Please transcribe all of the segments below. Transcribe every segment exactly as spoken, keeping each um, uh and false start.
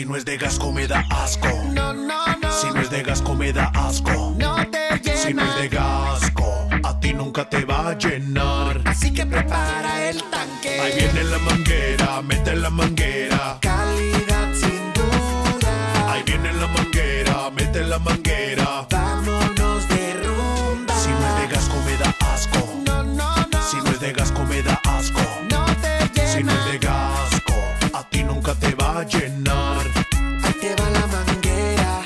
Si no es de Gasco me da asco. No, no, no. Si no es de Gasco me da asco. No te llena. Si no es de Gasco, a ti nunca te va a llenar. Así que prepara el tanque. Ahí viene la manguera, mete la manguera. Calidad sin duda. Ahí viene la manguera, mete la manguera. Vámonos de rumba. Si no es de Gasco me da asco. No, no, no. Si no es de Gasco me da asco. No te llena. Si no es de Gasco, a ti nunca te va a llenar. Ahí te va la manguera.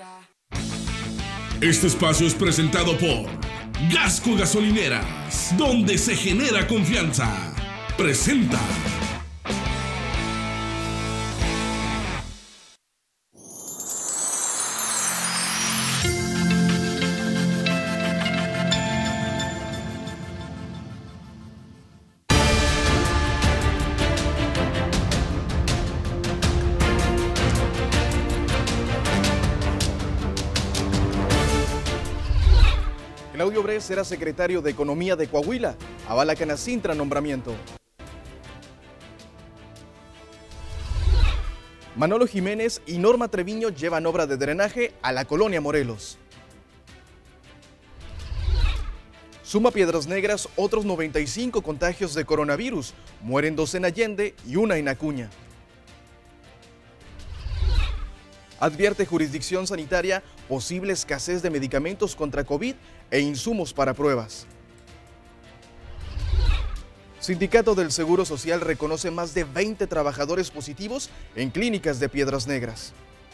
Este espacio es presentado por Gasco Gasolineras, donde se genera confianza. Presenta. Claudio Bres será secretario de Economía de Coahuila. Avala Canacintra nombramiento. Manolo Jiménez y Norma Treviño llevan obra de drenaje a la colonia Morelos. Suma Piedras Negras otros noventa y cinco contagios de coronavirus. Mueren dos en Allende y una en Acuña. Advierte jurisdicción sanitaria posible escasez de medicamentos contra COVID e insumos para pruebas. Sindicato del Seguro Social reconoce más de veinte trabajadores positivos en clínicas de Piedras Negras.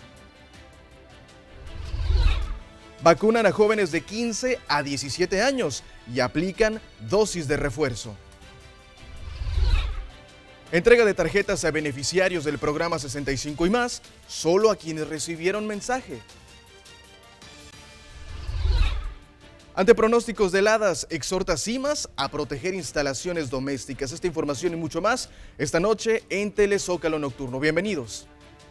Vacunan a jóvenes de quince a diecisiete años y aplican dosis de refuerzo. Entrega de tarjetas a beneficiarios del programa sesenta y cinco y más, solo a quienes recibieron mensaje. Ante pronósticos de heladas, exhorta CIMAS a proteger instalaciones domésticas. Esta información y mucho más esta noche en Telezócalo Nocturno. Bienvenidos.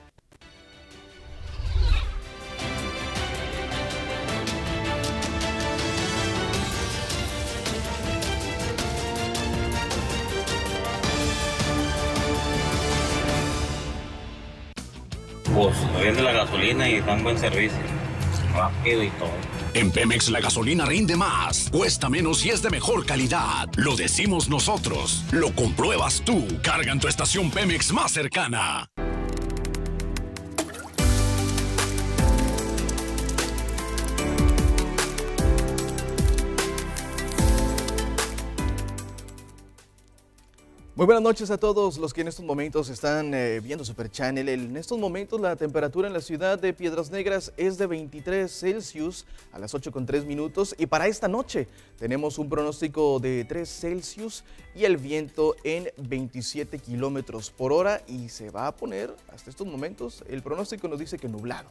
Pues rinde la gasolina y dan buen servicio, rápido y todo. En Pemex la gasolina rinde más, cuesta menos y es de mejor calidad. Lo decimos nosotros, lo compruebas tú. Carga en tu estación Pemex más cercana. Muy buenas noches a todos los que en estos momentos están eh, viendo Super Channel. En estos momentos la temperatura en la ciudad de Piedras Negras es de veintitrés Celsius a las ocho con tres minutos y para esta noche tenemos un pronóstico de tres Celsius y el viento en veintisiete kilómetros por hora y se va a poner hasta estos momentos, el pronóstico nos dice que nublado.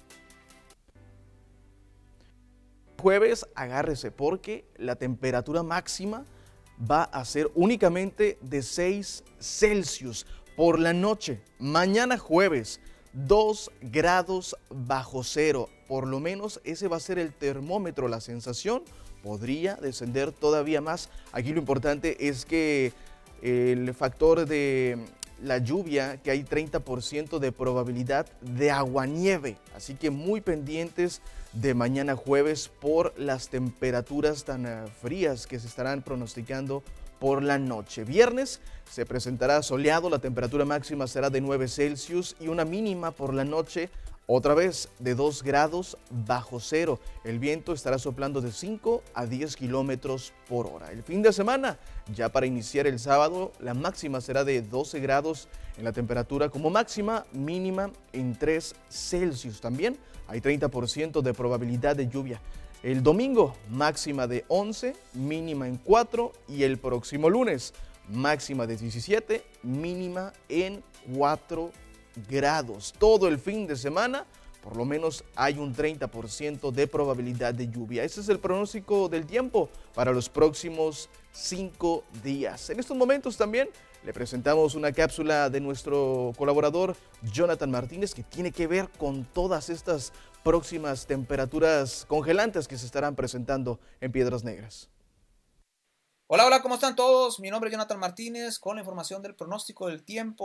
Jueves agárrese porque la temperatura máxima va a ser únicamente de seis Celsius por la noche. Mañana jueves, dos grados bajo cero. Por lo menos ese va a ser el termómetro, la sensación. Podría descender todavía más. Aquí lo importante es que el factor de la lluvia, que hay treinta por ciento de probabilidad de aguanieve. Así que muy pendientes de mañana jueves por las temperaturas tan uh, frías que se estarán pronosticando por la noche. Viernes se presentará soleado, la temperatura máxima será de nueve Celsius y una mínima por la noche otra vez de dos grados bajo cero. El viento estará soplando de cinco a diez kilómetros por hora. El fin de semana, ya para iniciar el sábado, la máxima será de doce grados en la temperatura como máxima, mínima en tres Celsius. También hay treinta por ciento de probabilidad de lluvia. El domingo, máxima de once, mínima en cuatro y el próximo lunes, máxima de diecisiete, mínima en cuatro grados. Todo el fin de semana, por lo menos hay un treinta por ciento de probabilidad de lluvia. Ese es el pronóstico del tiempo para los próximos cinco días. En estos momentos también le presentamos una cápsula de nuestro colaborador Jonathan Martínez que tiene que ver con todas estas próximas temperaturas congelantes que se estarán presentando en Piedras Negras. Hola, hola, ¿cómo están todos? Mi nombre es Jonathan Martínez con la información del pronóstico del tiempo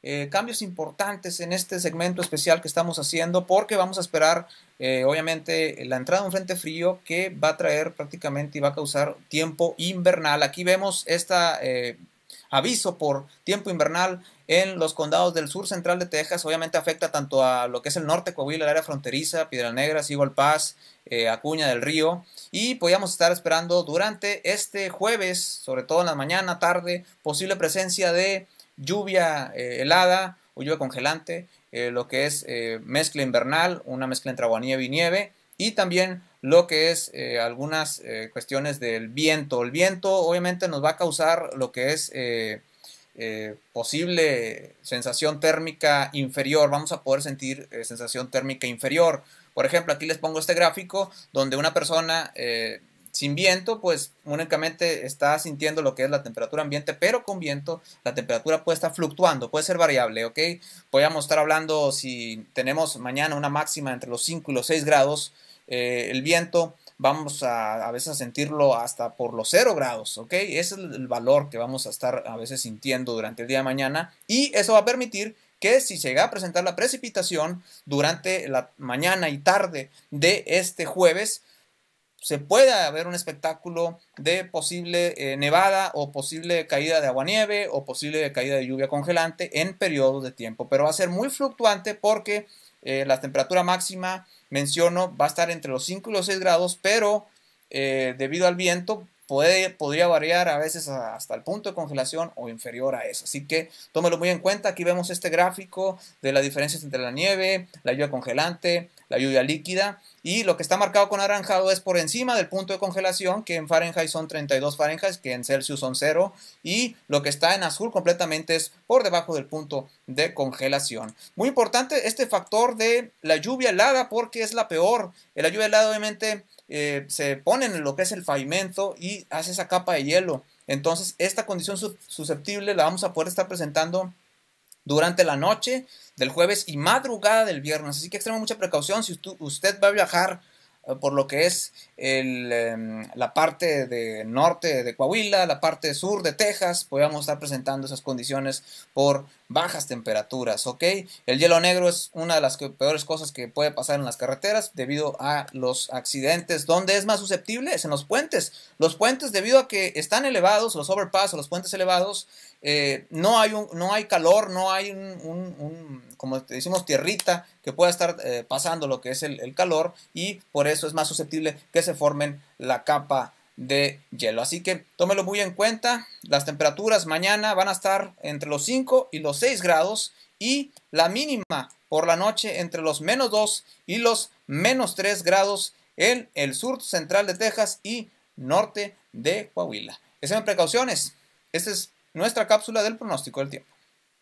eh, cambios importantes en este segmento especial que estamos haciendo, porque vamos a esperar eh, obviamente la entrada de un frente frío que va a traer prácticamente y va a causar tiempo invernal. Aquí vemos esta eh, aviso por tiempo invernal en los condados del sur central de Texas. Obviamente afecta tanto a lo que es el norte de Coahuila, el área fronteriza, Piedras Negras, Eagle Pass, eh, Acuña del Río, y podríamos estar esperando durante este jueves, sobre todo en la mañana, tarde, posible presencia de lluvia eh, helada o lluvia congelante, eh, lo que es eh, mezcla invernal, una mezcla entre aguanieve y nieve, y también lo que es eh, algunas eh, cuestiones del viento. El viento obviamente nos va a causar lo que es eh, eh, posible sensación térmica inferior. Vamos a poder sentir eh, sensación térmica inferior. Por ejemplo, aquí les pongo este gráfico donde una persona eh, sin viento, pues únicamente está sintiendo lo que es la temperatura ambiente, pero con viento la temperatura puede estar fluctuando, puede ser variable, ¿ok? Podríamos estar hablando, si tenemos mañana una máxima entre los cinco y los seis grados, eh, el viento vamos a, a veces a sentirlo hasta por los cero grados, ¿ok? Ese es el, el valor que vamos a estar a veces sintiendo durante el día de mañana, y eso va a permitir que si se llega a presentar la precipitación durante la mañana y tarde de este jueves, se pueda ver un espectáculo de posible eh, nevada o posible caída de aguanieve o posible caída de lluvia congelante en periodos de tiempo. Pero va a ser muy fluctuante porque eh, la temperatura máxima, menciono, va a estar entre los cinco y los seis grados, pero eh, debido al viento puede, podría variar a veces hasta el punto de congelación o inferior a eso. Así que tómelo muy en cuenta. Aquí vemos este gráfico de las diferencias entre la nieve, la lluvia congelante, la lluvia líquida, y lo que está marcado con naranjado es por encima del punto de congelación, que en Fahrenheit son treinta y dos Fahrenheit, que en Celsius son cero, y lo que está en azul completamente es por debajo del punto de congelación. Muy importante este factor de la lluvia helada, porque es la peor. La lluvia helada obviamente eh, se pone en lo que es el pavimento y hace esa capa de hielo. Entonces esta condición susceptible la vamos a poder estar presentando durante la noche del jueves y madrugada del viernes. Así que extrema mucha precaución si usted va a viajar eh, por lo que es el, eh, la parte de norte de Coahuila, la parte sur de Texas. Podemos estar presentando esas condiciones por bajas temperaturas, ¿ok? El hielo negro es una de las que, peores cosas que puede pasar en las carreteras debido a los accidentes. ¿Dónde es más susceptible? Es en los puentes. Los puentes, debido a que están elevados, los overpass o los puentes elevados, eh, no, hay un, no hay calor, no hay un, un, un como decimos, tierrita que pueda estar eh, pasando lo que es el, el calor, y por eso es más susceptible que se formen la capa de hielo. Así que tómelo muy en cuenta. Las temperaturas mañana van a estar entre los cinco y los seis grados, y la mínima por la noche entre los menos dos y los menos tres grados en el sur central de Texas y norte de Coahuila. Extremen precauciones. Esta es nuestra cápsula del pronóstico del tiempo.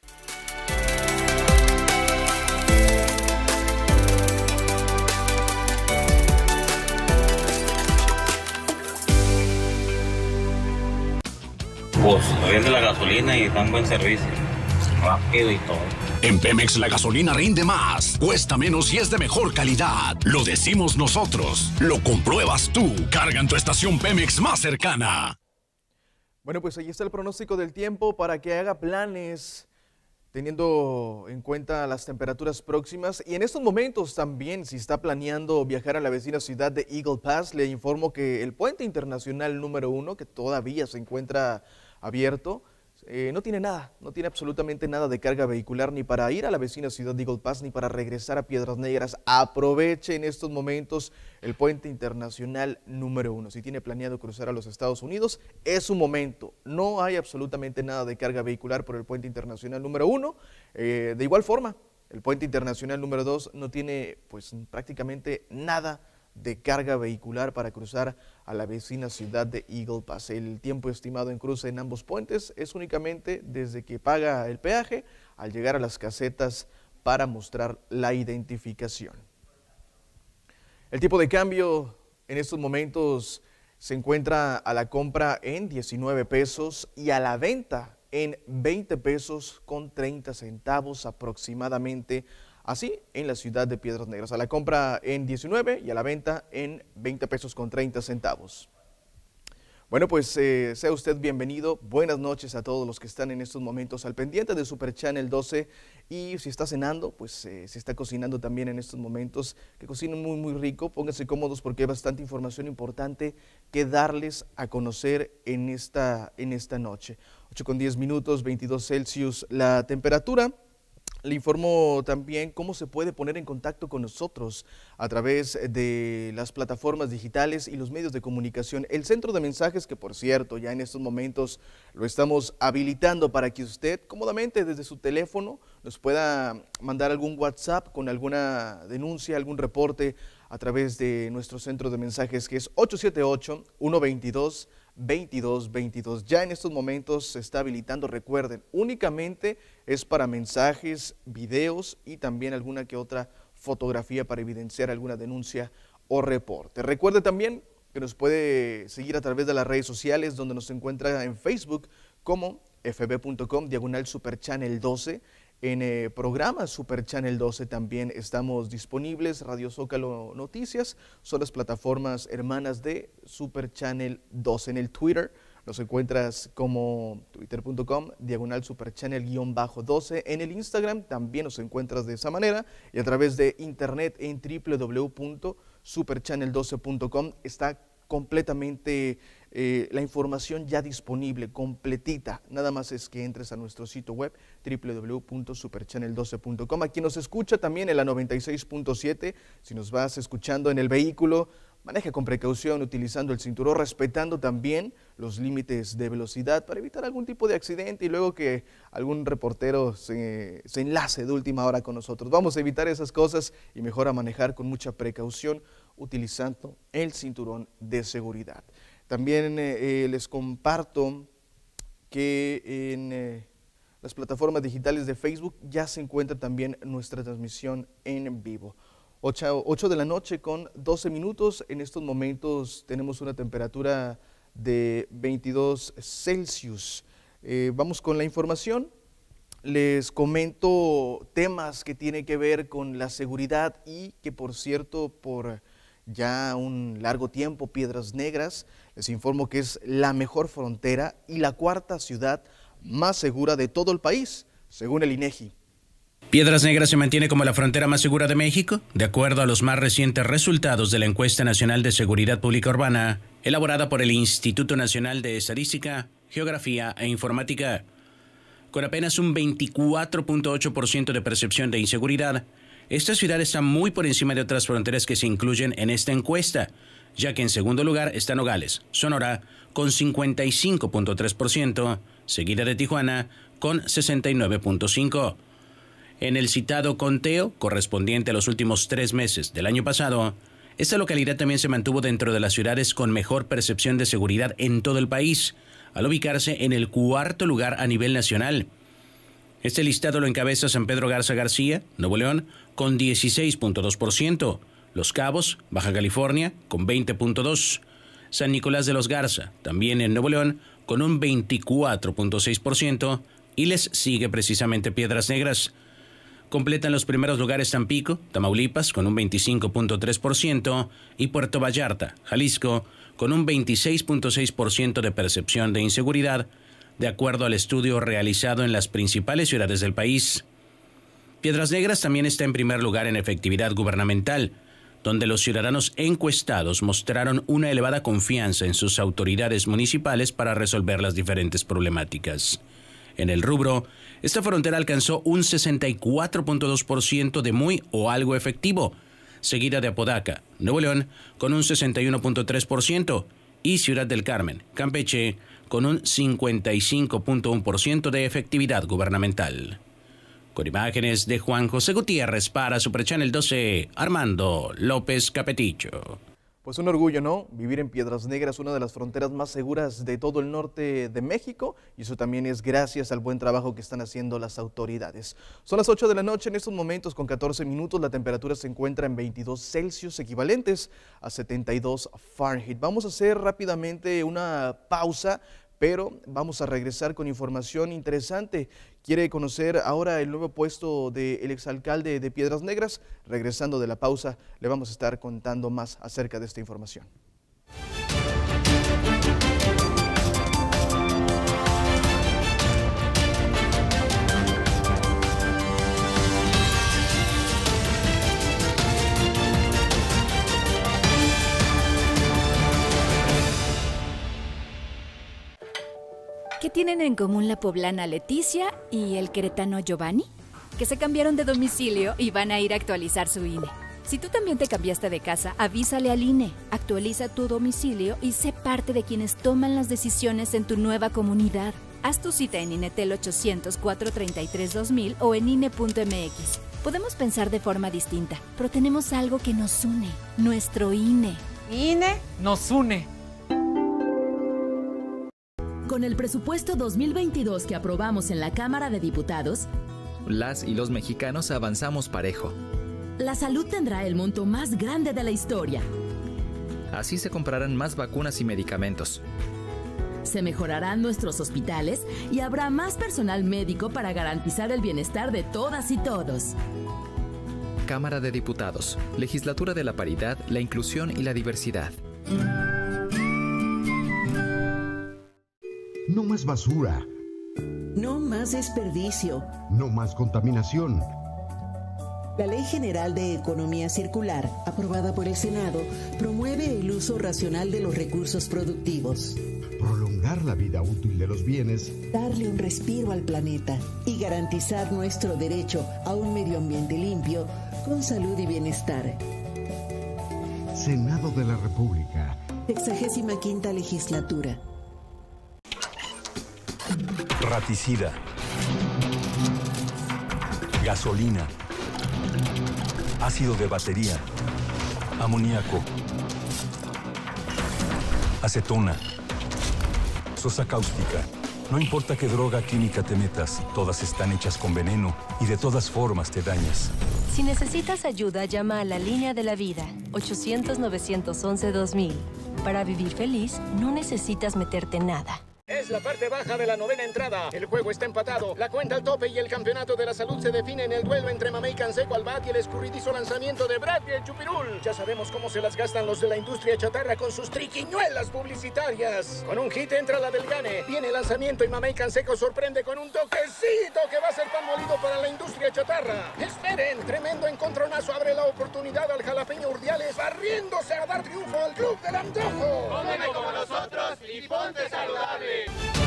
Pues rinde la gasolina y dan buen servicio, rápido y todo. En Pemex la gasolina rinde más, cuesta menos y es de mejor calidad. Lo decimos nosotros, lo compruebas tú. Carga en tu estación Pemex más cercana. Bueno, pues ahí está el pronóstico del tiempo para que haga planes teniendo en cuenta las temperaturas próximas. Y en estos momentos también, si está planeando viajar a la vecina ciudad de Eagle Pass, le informo que el puente internacional número uno, que todavía se encuentra abierto, eh, no tiene nada, no tiene absolutamente nada de carga vehicular ni para ir a la vecina ciudad de Eagle Pass ni para regresar a Piedras Negras. Aproveche en estos momentos el puente internacional número uno. Si tiene planeado cruzar a los Estados Unidos, es su momento. No hay absolutamente nada de carga vehicular por el puente internacional número uno. Eh, de igual forma, el puente internacional número dos no tiene pues prácticamente nada de carga vehicular para cruzar a la vecina ciudad de Eagle Pass. El tiempo estimado en cruce en ambos puentes es únicamente desde que paga el peaje al llegar a las casetas para mostrar la identificación. El tipo de cambio en estos momentos se encuentra a la compra en diecinueve pesos y a la venta en veinte pesos con treinta centavos aproximadamente. Así en la ciudad de Piedras Negras, a la compra en diecinueve y a la venta en veinte pesos con treinta centavos. Bueno, pues eh, sea usted bienvenido. Buenas noches a todos los que están en estos momentos al pendiente de Super Channel doce. Y si está cenando, pues eh, si está cocinando también en estos momentos, que cocinen muy, muy rico. Pónganse cómodos porque hay bastante información importante que darles a conocer en esta, en esta noche. ocho con diez minutos, veintidós Celsius la temperatura. Le informo también cómo se puede poner en contacto con nosotros a través de las plataformas digitales y los medios de comunicación. El centro de mensajes, que por cierto ya en estos momentos lo estamos habilitando para que usted cómodamente desde su teléfono nos pueda mandar algún WhatsApp con alguna denuncia, algún reporte a través de nuestro centro de mensajes, que es ocho siete ocho, uno dos dos, veintidós veintidós. Ya en estos momentos se está habilitando, recuerden, únicamente es para mensajes, videos y también alguna que otra fotografía para evidenciar alguna denuncia o reporte. Recuerde también que nos puede seguir a través de las redes sociales, donde nos encuentra en Facebook como f b punto com diagonal Super Channel doce. En eh, programas Super Channel doce también estamos disponibles. Radio Zócalo Noticias son las plataformas hermanas de Super Channel doce. En el Twitter nos encuentras como twitter punto com diagonal Super Channel doce. En el Instagram también nos encuentras de esa manera, y a través de internet en w w w punto super channel doce punto com está completamente eh, la información ya disponible, completita. Nada más es que entres a nuestro sitio web w w w punto super channel doce punto com. A quien nos escucha también en la noventa y seis punto siete, si nos vas escuchando en el vehículo, maneja con precaución, utilizando el cinturón, respetando también los límites de velocidad para evitar algún tipo de accidente y luego que algún reportero se, se enlace de última hora con nosotros. Vamos a evitar esas cosas y mejor a manejar con mucha precaución, utilizando el cinturón de seguridad. También eh, les comparto que en eh, las plataformas digitales de Facebook ya se encuentra también nuestra transmisión en vivo. ocho de la noche con doce minutos. En estos momentos tenemos una temperatura de veintidós Celsius. Eh, vamos con la información. Les comento temas que tienen que ver con la seguridad y que, por cierto, por ya un largo tiempo, Piedras Negras, les informo que es la mejor frontera y la cuarta ciudad más segura de todo el país, según el INEGI. Piedras Negras se mantiene como la frontera más segura de México, de acuerdo a los más recientes resultados de la Encuesta Nacional de Seguridad Pública Urbana, elaborada por el Instituto Nacional de Estadística, Geografía e Informática. Con apenas un veinticuatro punto ocho por ciento de percepción de inseguridad, esta ciudad está muy por encima de otras fronteras que se incluyen en esta encuesta, ya que en segundo lugar está Nogales, Sonora, con cincuenta y cinco punto tres por ciento, seguida de Tijuana, con sesenta y nueve punto cinco por ciento. En el citado conteo, correspondiente a los últimos tres meses del año pasado, esta localidad también se mantuvo dentro de las ciudades con mejor percepción de seguridad en todo el país, al ubicarse en el cuarto lugar a nivel nacional. Este listado lo encabeza San Pedro Garza García, Nuevo León, con dieciséis punto dos por ciento, Los Cabos, Baja California, con veinte punto dos por ciento, San Nicolás de los Garza, también en Nuevo León, con un veinticuatro punto seis por ciento, y les sigue precisamente Piedras Negras. Completan los primeros lugares Tampico, Tamaulipas, con un veinticinco punto tres por ciento, y Puerto Vallarta, Jalisco, con un veintiséis punto seis por ciento de percepción de inseguridad, de acuerdo al estudio realizado en las principales ciudades del país. Piedras Negras también está en primer lugar en efectividad gubernamental, donde los ciudadanos encuestados mostraron una elevada confianza en sus autoridades municipales para resolver las diferentes problemáticas. En el rubro, esta frontera alcanzó un sesenta y cuatro punto dos por ciento de muy o algo efectivo, seguida de Apodaca, Nuevo León, con un sesenta y uno punto tres por ciento, y Ciudad del Carmen, Campeche, con un cincuenta y cinco punto uno por ciento de efectividad gubernamental. Con imágenes de Juan José Gutiérrez para Super Channel doce, Armando López Capetillo. Pues un orgullo, ¿no? Vivir en Piedras Negras, una de las fronteras más seguras de todo el norte de México, y eso también es gracias al buen trabajo que están haciendo las autoridades. Son las ocho de la noche en estos momentos con catorce minutos, la temperatura se encuentra en veintidós Celsius, equivalentes a setenta y dos Fahrenheit. Vamos a hacer rápidamente una pausa, pero vamos a regresar con información interesante. ¿Quiere conocer ahora el nuevo puesto del exalcalde de Piedras Negras? Regresando de la pausa, le vamos a estar contando más acerca de esta información. tienen en común la poblana Leticia y el queretano Giovanni? Que se cambiaron de domicilio y van a ir a actualizar su I N E. Si tú también te cambiaste de casa, avísale al I N E, actualiza tu domicilio y sé parte de quienes toman las decisiones en tu nueva comunidad. Haz tu cita en INETEL ochocientos, cuatrocientos treinta y tres, dos mil o en I N E punto M X. Podemos pensar de forma distinta, pero tenemos algo que nos une, nuestro I N E. I N E nos une. Con el presupuesto dos mil veintidós que aprobamos en la Cámara de Diputados, las y los mexicanos avanzamos parejo. La salud tendrá el monto más grande de la historia. Así se comprarán más vacunas y medicamentos. Se mejorarán nuestros hospitales y habrá más personal médico para garantizar el bienestar de todas y todos. Cámara de Diputados, Legislatura de la Paridad, la Inclusión y la Diversidad. No más basura. No más desperdicio. No más contaminación. La Ley General de Economía Circular, aprobada por el Senado, promueve el uso racional de los recursos productivos. Prolongar la vida útil de los bienes. Darle un respiro al planeta y garantizar nuestro derecho a un medio ambiente limpio, con salud y bienestar. Senado de la República. Sexagésima quinta legislatura. Raticida. Gasolina. Ácido de batería. Amoníaco. Acetona. Sosa cáustica. No importa qué droga química te metas, todas están hechas con veneno y de todas formas te dañas. Si necesitas ayuda, llama a la Línea de la Vida, ochocientos, novecientos once, dos mil. Para vivir feliz, no necesitas meterte nada. Es la parte baja de la novena entrada. El juego está empatado. La cuenta al tope y el campeonato de la salud se define en el duelo entre Mamey Canseco al bat y el escurridizo lanzamiento de Brad y el Chupirul. Ya sabemos cómo se las gastan los de la industria chatarra con sus triquiñuelas publicitarias. Con un hit entra la del Gane. Viene el lanzamiento y Mamey Canseco sorprende con un toquecito que va a ser pan molido para la industria chatarra. Esperen, tremendo encontronazo abre la oportunidad al jalapeño Urdiales barriéndose a dar triunfo al Club del Antojo. Cómeme como nosotros y ponte saludable.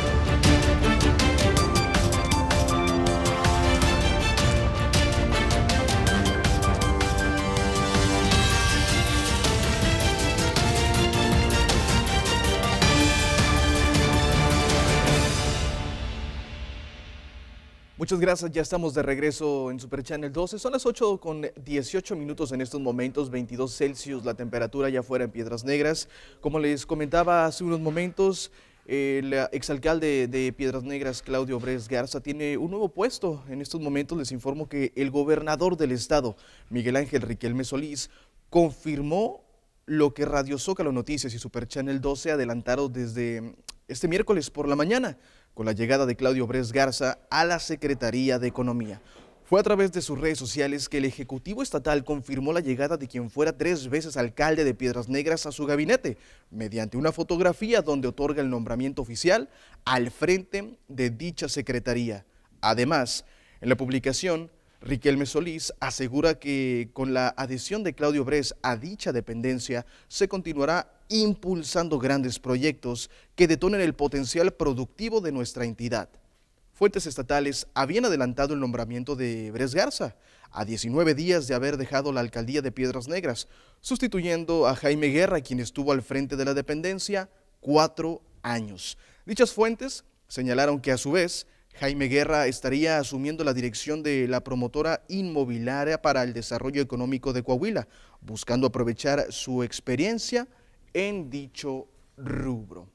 Muchas gracias, ya estamos de regreso en Super Channel doce. Son las ocho con dieciocho minutos en estos momentos, veintidós Celsius la temperatura allá afuera en Piedras Negras. Como les comentaba hace unos momentos, el exalcalde de Piedras Negras, Claudio Bres Garza, tiene un nuevo puesto. En estos momentos les informo que el gobernador del estado, Miguel Ángel Riquelme Solís, confirmó lo que Radio Zócalo Noticias y Super Channel doce adelantaron desde este miércoles por la mañana, con la llegada de Claudio Bres Garza a la Secretaría de Economía. Fue a través de sus redes sociales que el Ejecutivo Estatal confirmó la llegada de quien fuera tres veces alcalde de Piedras Negras a su gabinete, mediante una fotografía donde otorga el nombramiento oficial al frente de dicha secretaría. Además, en la publicación, Riquelme Solís asegura que con la adhesión de Claudio Bres a dicha dependencia se continuará impulsando grandes proyectos que detonen el potencial productivo de nuestra entidad. Fuentes estatales habían adelantado el nombramiento de Bres Garza a diecinueve días de haber dejado la alcaldía de Piedras Negras, sustituyendo a Jaime Guerra, quien estuvo al frente de la dependencia cuatro años. Dichas fuentes señalaron que a su vez Jaime Guerra estaría asumiendo la dirección de la promotora inmobiliaria para el desarrollo económico de Coahuila, buscando aprovechar su experiencia en dicho rubro.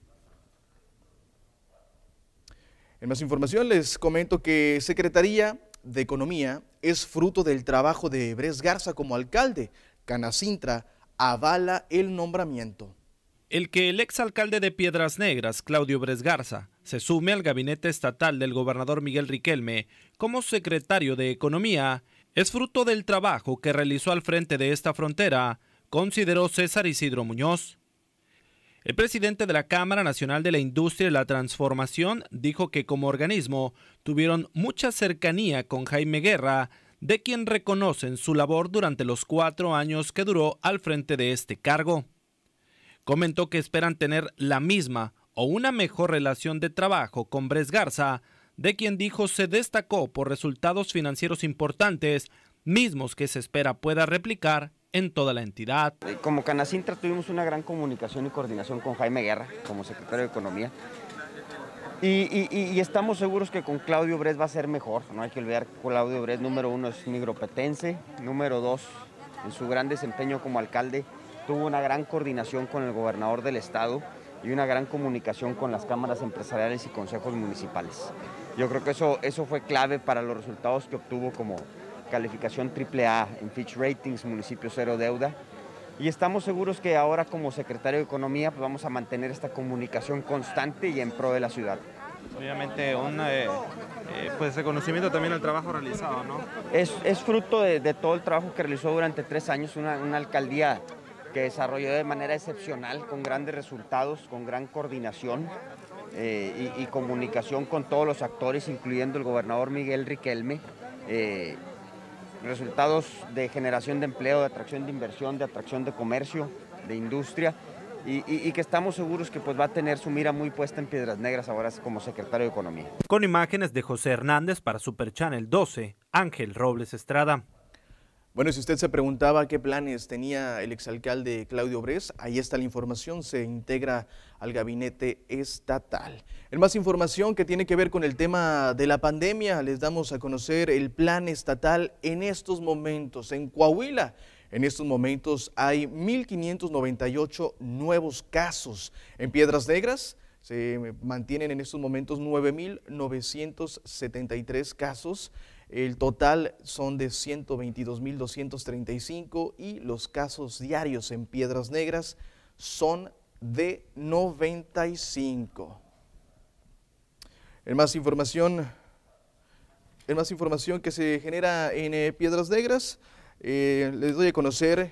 En más información les comento que Secretaría de Economía es fruto del trabajo de Bres Garza como alcalde. Canacintra avala el nombramiento. El que el exalcalde de Piedras Negras, Claudio Bres Garza, se sume al gabinete estatal del gobernador Miguel Riquelme como secretario de Economía es fruto del trabajo que realizó al frente de esta frontera, consideró César Isidro Muñoz. El presidente de la Cámara Nacional de la Industria y la Transformación dijo que como organismo tuvieron mucha cercanía con Jaime Guerra, de quien reconocen su labor durante los cuatro años que duró al frente de este cargo. Comentó que esperan tener la misma o una mejor relación de trabajo con Bresgarza, de quien dijo se destacó por resultados financieros importantes, mismos que se espera pueda replicar en toda la entidad. Como Canacintra tuvimos una gran comunicación y coordinación con Jaime Guerra, como secretario de Economía, y, y, y estamos seguros que con Claudio Bres va a ser mejor. No hay que olvidar que Claudio Bres, número uno, es migropetense, número dos, en su gran desempeño como alcalde, tuvo una gran coordinación con el gobernador del estado y una gran comunicación con las cámaras empresariales y consejos municipales. Yo creo que eso, eso fue clave para los resultados que obtuvo como calificación triple A en Fitch Ratings, municipio cero deuda. Y estamos seguros que ahora como secretario de Economía pues vamos a mantener esta comunicación constante y en pro de la ciudad. Obviamente un eh, eh, pues reconocimiento también al trabajo realizado, ¿no? Es, es fruto de, de todo el trabajo que realizó durante tres años, una, una alcaldía que desarrolló de manera excepcional, con grandes resultados, con gran coordinación eh, y, y comunicación con todos los actores, incluyendo el gobernador Miguel Riquelme. Eh, resultados de generación de empleo, de atracción de inversión, de atracción de comercio, de industria, y, y, y que estamos seguros que pues va a tener su mira muy puesta en Piedras Negras ahora como secretario de Economía. Con imágenes de José Hernández para Super Channel doce, Ángel Robles Estrada. Bueno, si usted se preguntaba qué planes tenía el exalcalde Claudio Bres, ahí está la información, se integra al gabinete estatal. En más información que tiene que ver con el tema de la pandemia, les damos a conocer el plan estatal en estos momentos. En Coahuila, en estos momentos hay mil quinientos noventa y ocho nuevos casos. En Piedras Negras se mantienen en estos momentos nueve mil novecientos setenta y tres casos. El total son de ciento veintidós mil doscientos treinta y cinco y los casos diarios en Piedras Negras son de noventa y cinco. En más información, en más información que se genera en eh, Piedras Negras, eh, les doy a conocer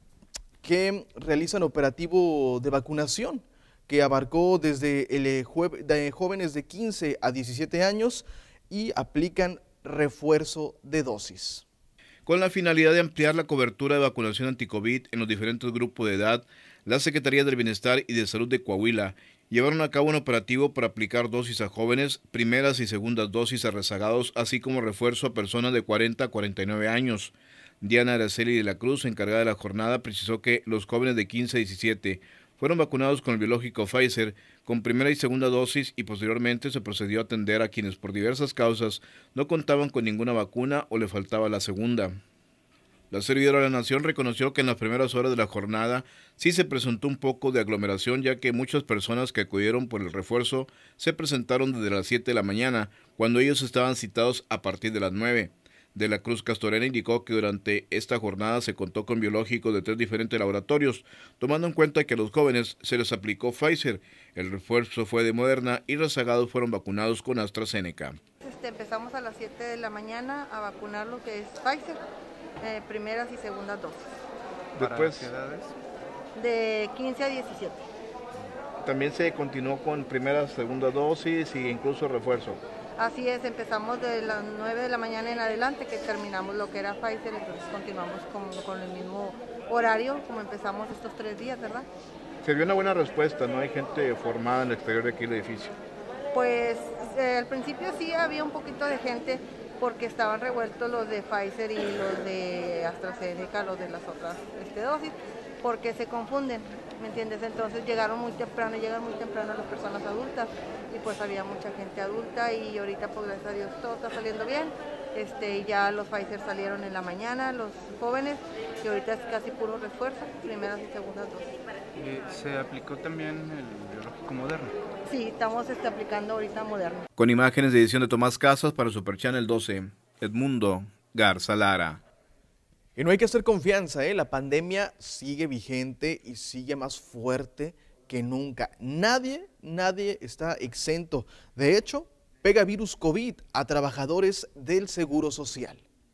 que realizan operativo de vacunación que abarcó desde el eh, de jóvenes de quince a diecisiete años y aplican refuerzo de dosis. Con la finalidad de ampliar la cobertura de vacunación anticovid en los diferentes grupos de edad, la Secretaría del Bienestar y de Salud de Coahuila llevaron a cabo un operativo para aplicar dosis a jóvenes, primeras y segundas dosis a rezagados, así como refuerzo a personas de cuarenta a cuarenta y nueve años. Diana Araceli de la Cruz, encargada de la jornada, precisó que los jóvenes de quince a diecisiete fueron vacunados con el biológico Pfizer con primera y segunda dosis y posteriormente se procedió a atender a quienes por diversas causas no contaban con ninguna vacuna o le faltaba la segunda. La servidora de la Nación reconoció que en las primeras horas de la jornada sí se presentó un poco de aglomeración, ya que muchas personas que acudieron por el refuerzo se presentaron desde las siete de la mañana, cuando ellos estaban citados a partir de las nueve. De la Cruz Castorena indicó que durante esta jornada se contó con biológicos de tres diferentes laboratorios, tomando en cuenta que a los jóvenes se les aplicó Pfizer, el refuerzo fue de Moderna y rezagados fueron vacunados con AstraZeneca. Este, empezamos a las siete de la mañana a vacunar lo que es Pfizer, eh, primeras y segundas dosis. Después, ¿qué edades? De quince a diecisiete. También se continuó con primera, segunda dosis e incluso refuerzo. Así es, empezamos de las nueve de la mañana en adelante, que terminamos lo que era Pfizer, entonces continuamos con, con el mismo horario como empezamos estos tres días, ¿verdad? Se vio una buena respuesta, ¿no? Hay gente formada en el exterior de aquí del edificio. Pues eh, al principio sí había un poquito de gente porque estaban revueltos los de Pfizer y los de AstraZeneca, los de las otras este, dosis, porque se confunden, ¿me entiendes? Entonces llegaron muy temprano, llegan muy temprano las personas adultas y pues había mucha gente adulta y ahorita pues gracias a Dios todo está saliendo bien. Este, ya los Pfizer salieron en la mañana, los jóvenes, y ahorita es casi puro refuerzo, primeras y segundas dosis. Eh, ¿Se aplicó también el biológico Moderna? Sí, estamos este, aplicando ahorita Moderna. Con imágenes de edición de Tomás Casas para Super Channel doce, Edmundo Garza Lara. Y no hay que hacer confianza, ¿eh? La pandemia sigue vigente y sigue más fuerte que nunca. Nadie, nadie está exento. De hecho, pega virus COVID a trabajadores del Seguro Social.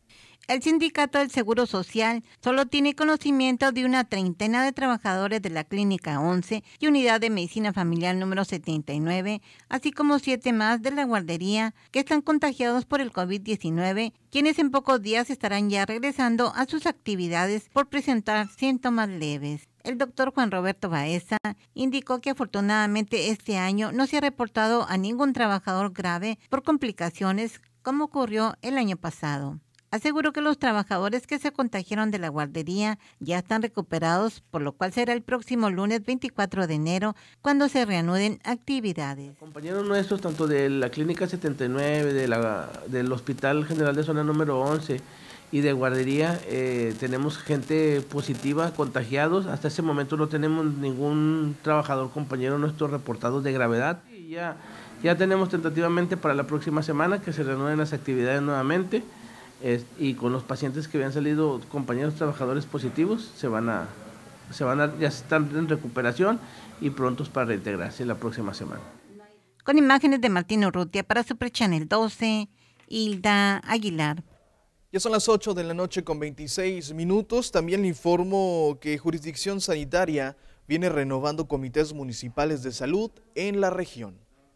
El Sindicato del Seguro Social solo tiene conocimiento de una treintena de trabajadores de la Clínica once y Unidad de Medicina Familiar número setenta y nueve, así como siete más de la guardería que están contagiados por el COVID diecinueve, quienes en pocos días estarán ya regresando a sus actividades por presentar síntomas leves. El doctor Juan Roberto Baeza indicó que afortunadamente este año no se ha reportado a ningún trabajador grave por complicaciones como ocurrió el año pasado. Aseguró que los trabajadores que se contagiaron de la guardería ya están recuperados, por lo cual será el próximo lunes veinticuatro de enero cuando se reanuden actividades. Compañeros nuestros, tanto de la Clínica setenta y nueve, de la, del Hospital General de Zona número once y de guardería, eh, tenemos gente positiva, contagiados. Hasta ese momento no tenemos ningún trabajador compañero nuestro reportado de gravedad. Y ya, ya tenemos tentativamente para la próxima semana que se reanuden las actividades nuevamente. Es, y con los pacientes que habían salido compañeros trabajadores positivos se van a, se van a, ya están en recuperación y prontos para reintegrarse la próxima semana. Con imágenes de Martín Urrutia para Super Channel doce, Hilda Aguilar. Ya son las ocho de la noche con veintiséis minutos. También le informo que Jurisdicción Sanitaria viene renovando comités municipales de salud en la región.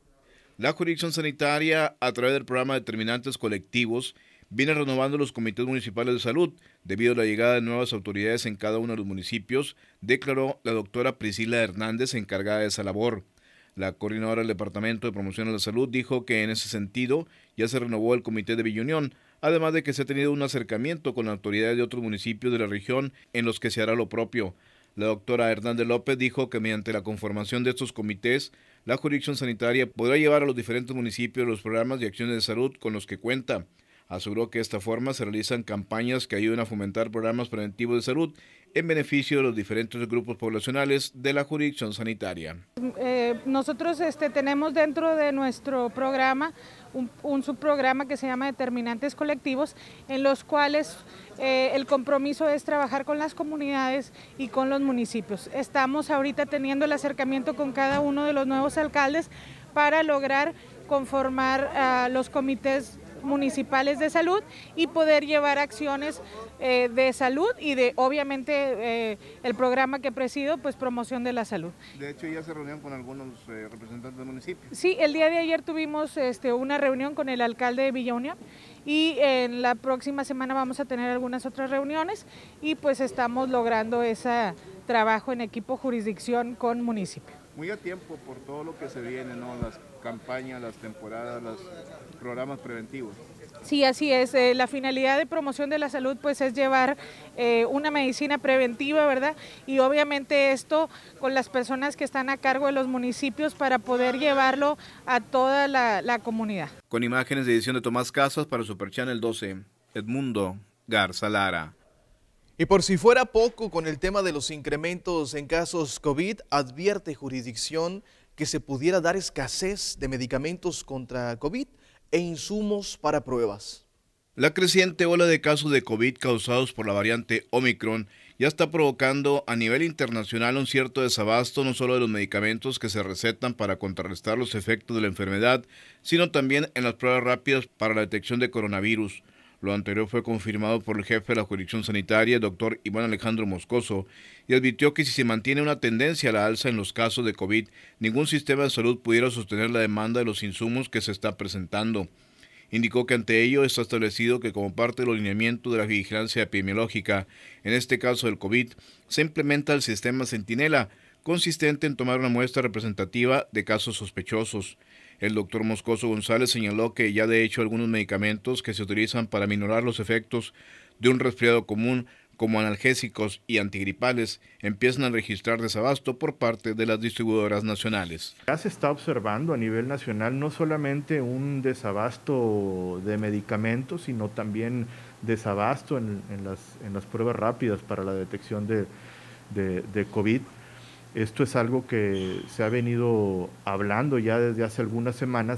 La Jurisdicción Sanitaria, a través del programa Determinantes Colectivos, viene renovando los comités municipales de salud debido a la llegada de nuevas autoridades en cada uno de los municipios, declaró la doctora Priscila Hernández, encargada de esa labor. La coordinadora del Departamento de Promoción de la Salud dijo que en ese sentido ya se renovó el comité de Villa Unión, además de que se ha tenido un acercamiento con autoridades de otros municipios de la región en los que se hará lo propio. La doctora Hernández López dijo que mediante la conformación de estos comités, la Jurisdicción Sanitaria podrá llevar a los diferentes municipios los programas y acciones de salud con los que cuenta. Aseguró que de esta forma se realizan campañas que ayuden a fomentar programas preventivos de salud en beneficio de los diferentes grupos poblacionales de la jurisdicción sanitaria. Eh, nosotros este, tenemos dentro de nuestro programa un, un subprograma que se llama Determinantes Colectivos, en los cuales eh, el compromiso es trabajar con las comunidades y con los municipios. Estamos ahorita teniendo el acercamiento con cada uno de los nuevos alcaldes para lograr conformar uh, los comités municipales de salud y poder llevar acciones eh, de salud y de obviamente eh, el programa que presido, pues promoción de la salud. De hecho ya se reunieron con algunos eh, representantes del municipio. Sí, el día de ayer tuvimos este, una reunión con el alcalde de Villa Unión y en la próxima semana vamos a tener algunas otras reuniones y pues estamos logrando ese trabajo en equipo jurisdicción con municipio. Muy a tiempo por todo lo que se viene, ¿no? Las campañas, las temporadas, los programas preventivos. Sí, así es. Eh, la finalidad de promoción de la salud pues es llevar eh, una medicina preventiva, ¿verdad? Y obviamente esto con las personas que están a cargo de los municipios para poder llevarlo a toda la, la comunidad. Con imágenes de edición de Tomás Casas para Super Channel doce, Edmundo Garza Lara. Y por si fuera poco, con el tema de los incrementos en casos COVID, advierte jurisdicción que se pudiera dar escasez de medicamentos contra COVID e insumos para pruebas. La creciente ola de casos de COVID causados por la variante Omicron ya está provocando a nivel internacional un cierto desabasto no solo de los medicamentos que se recetan para contrarrestar los efectos de la enfermedad, sino también en las pruebas rápidas para la detección de coronavirus. Lo anterior fue confirmado por el jefe de la jurisdicción sanitaria, el doctor Iván Alejandro Moscoso, y advirtió que si se mantiene una tendencia a la alza en los casos de COVID, ningún sistema de salud pudiera sostener la demanda de los insumos que se está presentando. Indicó que ante ello está establecido que como parte del lineamiento de la vigilancia epidemiológica, en este caso del COVID, se implementa el sistema Centinela, consistente en tomar una muestra representativa de casos sospechosos. El doctor Moscoso González señaló que ya de hecho algunos medicamentos que se utilizan para minorar los efectos de un resfriado común, como analgésicos y antigripales, empiezan a registrar desabasto por parte de las distribuidoras nacionales. Ya se está observando a nivel nacional no solamente un desabasto de medicamentos, sino también desabasto en, en, las, en las pruebas rápidas para la detección de, de, de COVID. Esto es algo que se ha venido hablando ya desde hace algunas semanas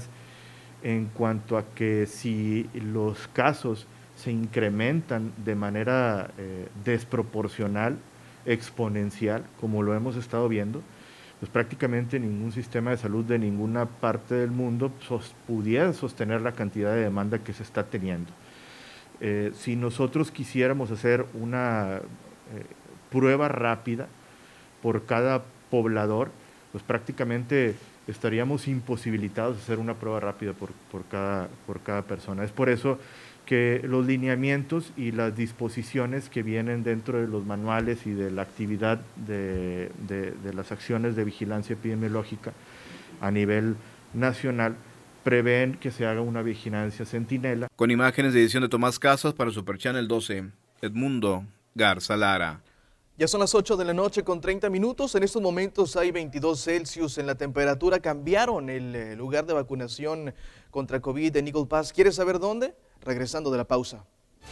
en cuanto a que si los casos se incrementan de manera eh, desproporcional, exponencial, como lo hemos estado viendo, pues prácticamente ningún sistema de salud de ninguna parte del mundo sos, pudiera sostener la cantidad de demanda que se está teniendo. Eh, si nosotros quisiéramos hacer una eh, prueba rápida por cada poblador, pues prácticamente estaríamos imposibilitados de hacer una prueba rápida por, por, cada, por cada persona. Es por eso que los lineamientos y las disposiciones que vienen dentro de los manuales y de la actividad de, de, de las acciones de vigilancia epidemiológica a nivel nacional prevén que se haga una vigilancia centinela. Con imágenes de edición de Tomás Casas para Super Channel doce, Edmundo Garza Lara. Ya son las ocho de la noche con treinta minutos. En estos momentos hay veintidós Celsius en la temperatura. Cambiaron el lugar de vacunación contra COVID en Eagle Pass. ¿Quieres saber dónde? Regresando de la pausa.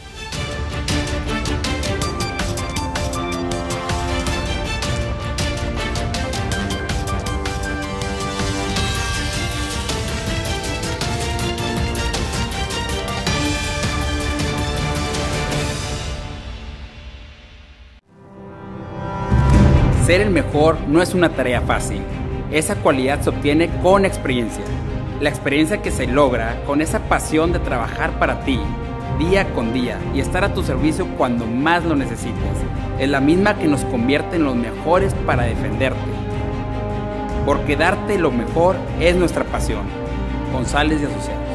Ser el mejor no es una tarea fácil. Esa cualidad se obtiene con experiencia. La experiencia que se logra con esa pasión de trabajar para ti, día con día, y estar a tu servicio cuando más lo necesites, es la misma que nos convierte en los mejores para defenderte. Porque darte lo mejor es nuestra pasión. González y Asociados.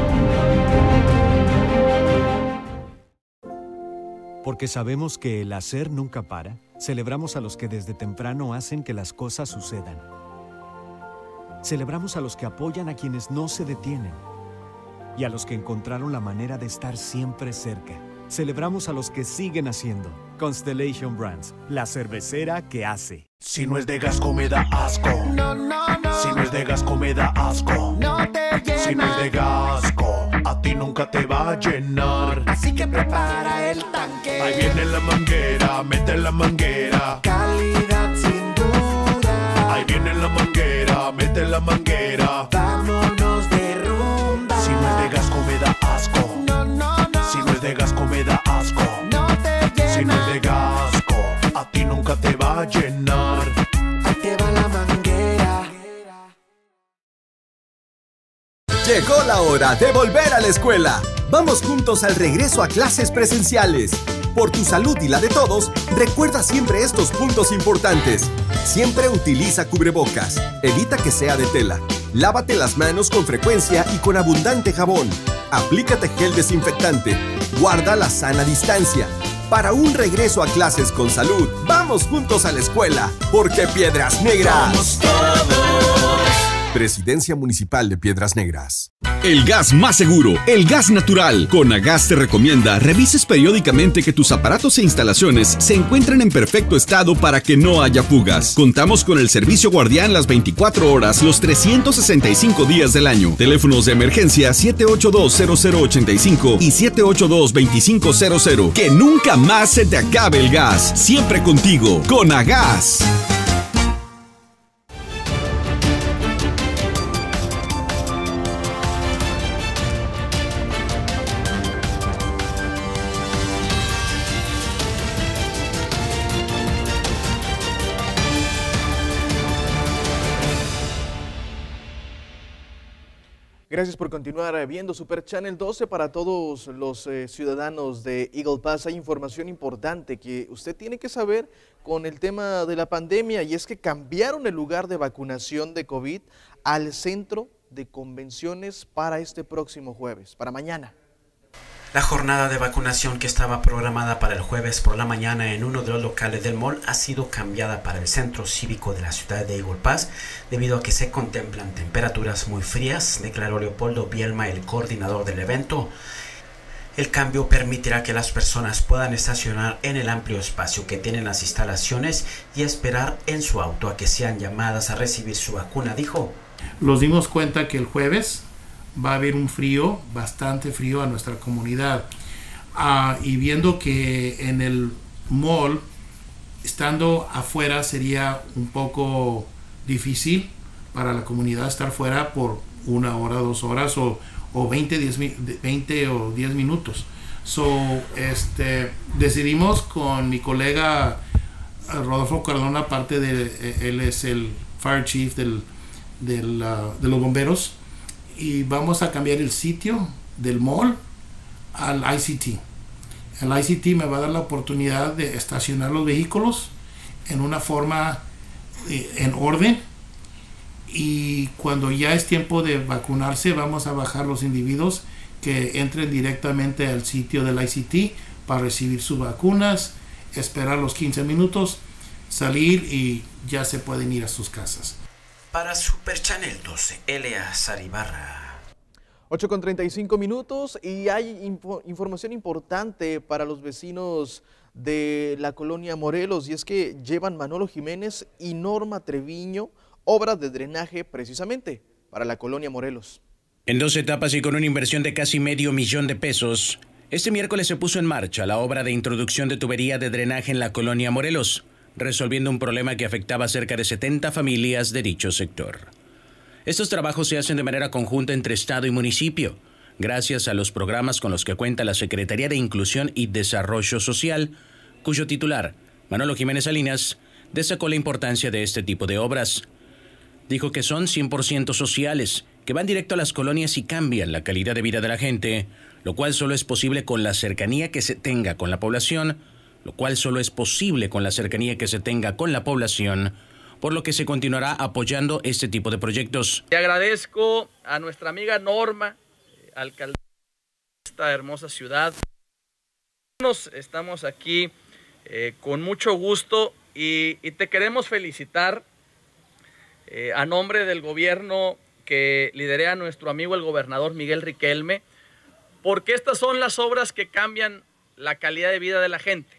Porque sabemos que el hacer nunca para, celebramos a los que desde temprano hacen que las cosas sucedan. Celebramos a los que apoyan a quienes no se detienen y a los que encontraron la manera de estar siempre cerca. Celebramos a los que siguen haciendo. Constellation Brands, la cervecera que hace. Si no es de Gasco me da asco. No, no, no. Si no es de Gasco me da asco. No te llena. Si no es de Gasco, a ti nunca te va a llenar. Así que prepara el tanque. Ahí viene la manguera, mete la manguera. Calidad sin duda. Ahí viene la manguera, mete la manguera. Vámonos de rumba. Si no es de Gasco me da asco. No, no, no. Si no es de Gasco me da asco. No te llena. Si no es de Gasco, a ti nunca te va a llenar. Ahí te va la manguera. Llegó la hora de volver a la escuela. Vamos juntos al regreso a clases presenciales. Por tu salud y la de todos, recuerda siempre estos puntos importantes. Siempre utiliza cubrebocas. Evita que sea de tela. Lávate las manos con frecuencia y con abundante jabón. Aplícate gel desinfectante. Guarda la sana distancia. Para un regreso a clases con salud, vamos juntos a la escuela. Porque Piedras Negras. Vamos todos. Presidencia Municipal de Piedras Negras. El gas más seguro, el gas natural. Conagas te recomienda revises periódicamente que tus aparatos e instalaciones se encuentren en perfecto estado para que no haya fugas. Contamos con el servicio guardián las veinticuatro horas, los trescientos sesenta y cinco días del año. Teléfonos de emergencia siete ocho dos cero cero ocho cinco y siete ocho dos dos cinco cero cero. Que nunca más se te acabe el gas. Siempre contigo, Conagas. Gracias por continuar viendo Super Channel doce. Para todos los eh, ciudadanos de Eagle Pass hay información importante que usted tiene que saber con el tema de la pandemia, y es que cambiaron el lugar de vacunación de COVID al centro de convenciones para este próximo jueves, para mañana. La jornada de vacunación que estaba programada para el jueves por la mañana en uno de los locales del mall ha sido cambiada para el centro cívico de la ciudad de Eagle Pass debido a que se contemplan temperaturas muy frías, declaró Leopoldo Bielma, el coordinador del evento. El cambio permitirá que las personas puedan estacionar en el amplio espacio que tienen las instalaciones y esperar en su auto a que sean llamadas a recibir su vacuna, dijo. Nos dimos cuenta que el jueves va a haber un frío, bastante frío a nuestra comunidad. Uh, y viendo que en el mall, estando afuera sería un poco difícil para la comunidad estar fuera por una hora, dos horas o, o veinte, diez, veinte o diez minutos. So, este, decidimos con mi colega Rodolfo Cardona, aparte de él es el Fire Chief del, del, uh, de los bomberos, y vamos a cambiar el sitio del mall al I C T. El I C T me va a dar la oportunidad de estacionar los vehículos en una forma eh, en orden, y cuando ya es tiempo de vacunarse vamos a bajar los individuos que entren directamente al sitio del I C T para recibir sus vacunas, esperar los quince minutos, salir y ya se pueden ir a sus casas. Para Super Channel doce, Eleazar Ibarra. ocho con treinta y cinco minutos y hay info, información importante para los vecinos de la colonia Morelos, y es que llevan Manolo Jiménez y Norma Treviño obras de drenaje precisamente para la colonia Morelos. En dos etapas y con una inversión de casi medio millón de pesos, este miércoles se puso en marcha la obra de introducción de tubería de drenaje en la colonia Morelos, resolviendo un problema que afectaba a cerca de setenta familias de dicho sector. Estos trabajos se hacen de manera conjunta entre Estado y municipio, gracias a los programas con los que cuenta la Secretaría de Inclusión y Desarrollo Social, cuyo titular, Manolo Jiménez Salinas, destacó la importancia de este tipo de obras. Dijo que son cien por ciento sociales, que van directo a las colonias y cambian la calidad de vida de la gente, lo cual solo es posible con la cercanía que se tenga con la población, lo cual solo es posible con la cercanía que se tenga con la población, por lo que se continuará apoyando este tipo de proyectos. Le agradezco a nuestra amiga Norma, alcaldesa de esta hermosa ciudad. Estamos aquí eh, con mucho gusto y, y te queremos felicitar eh, a nombre del gobierno que lidera nuestro amigo el gobernador Miguel Riquelme, porque estas son las obras que cambian la calidad de vida de la gente.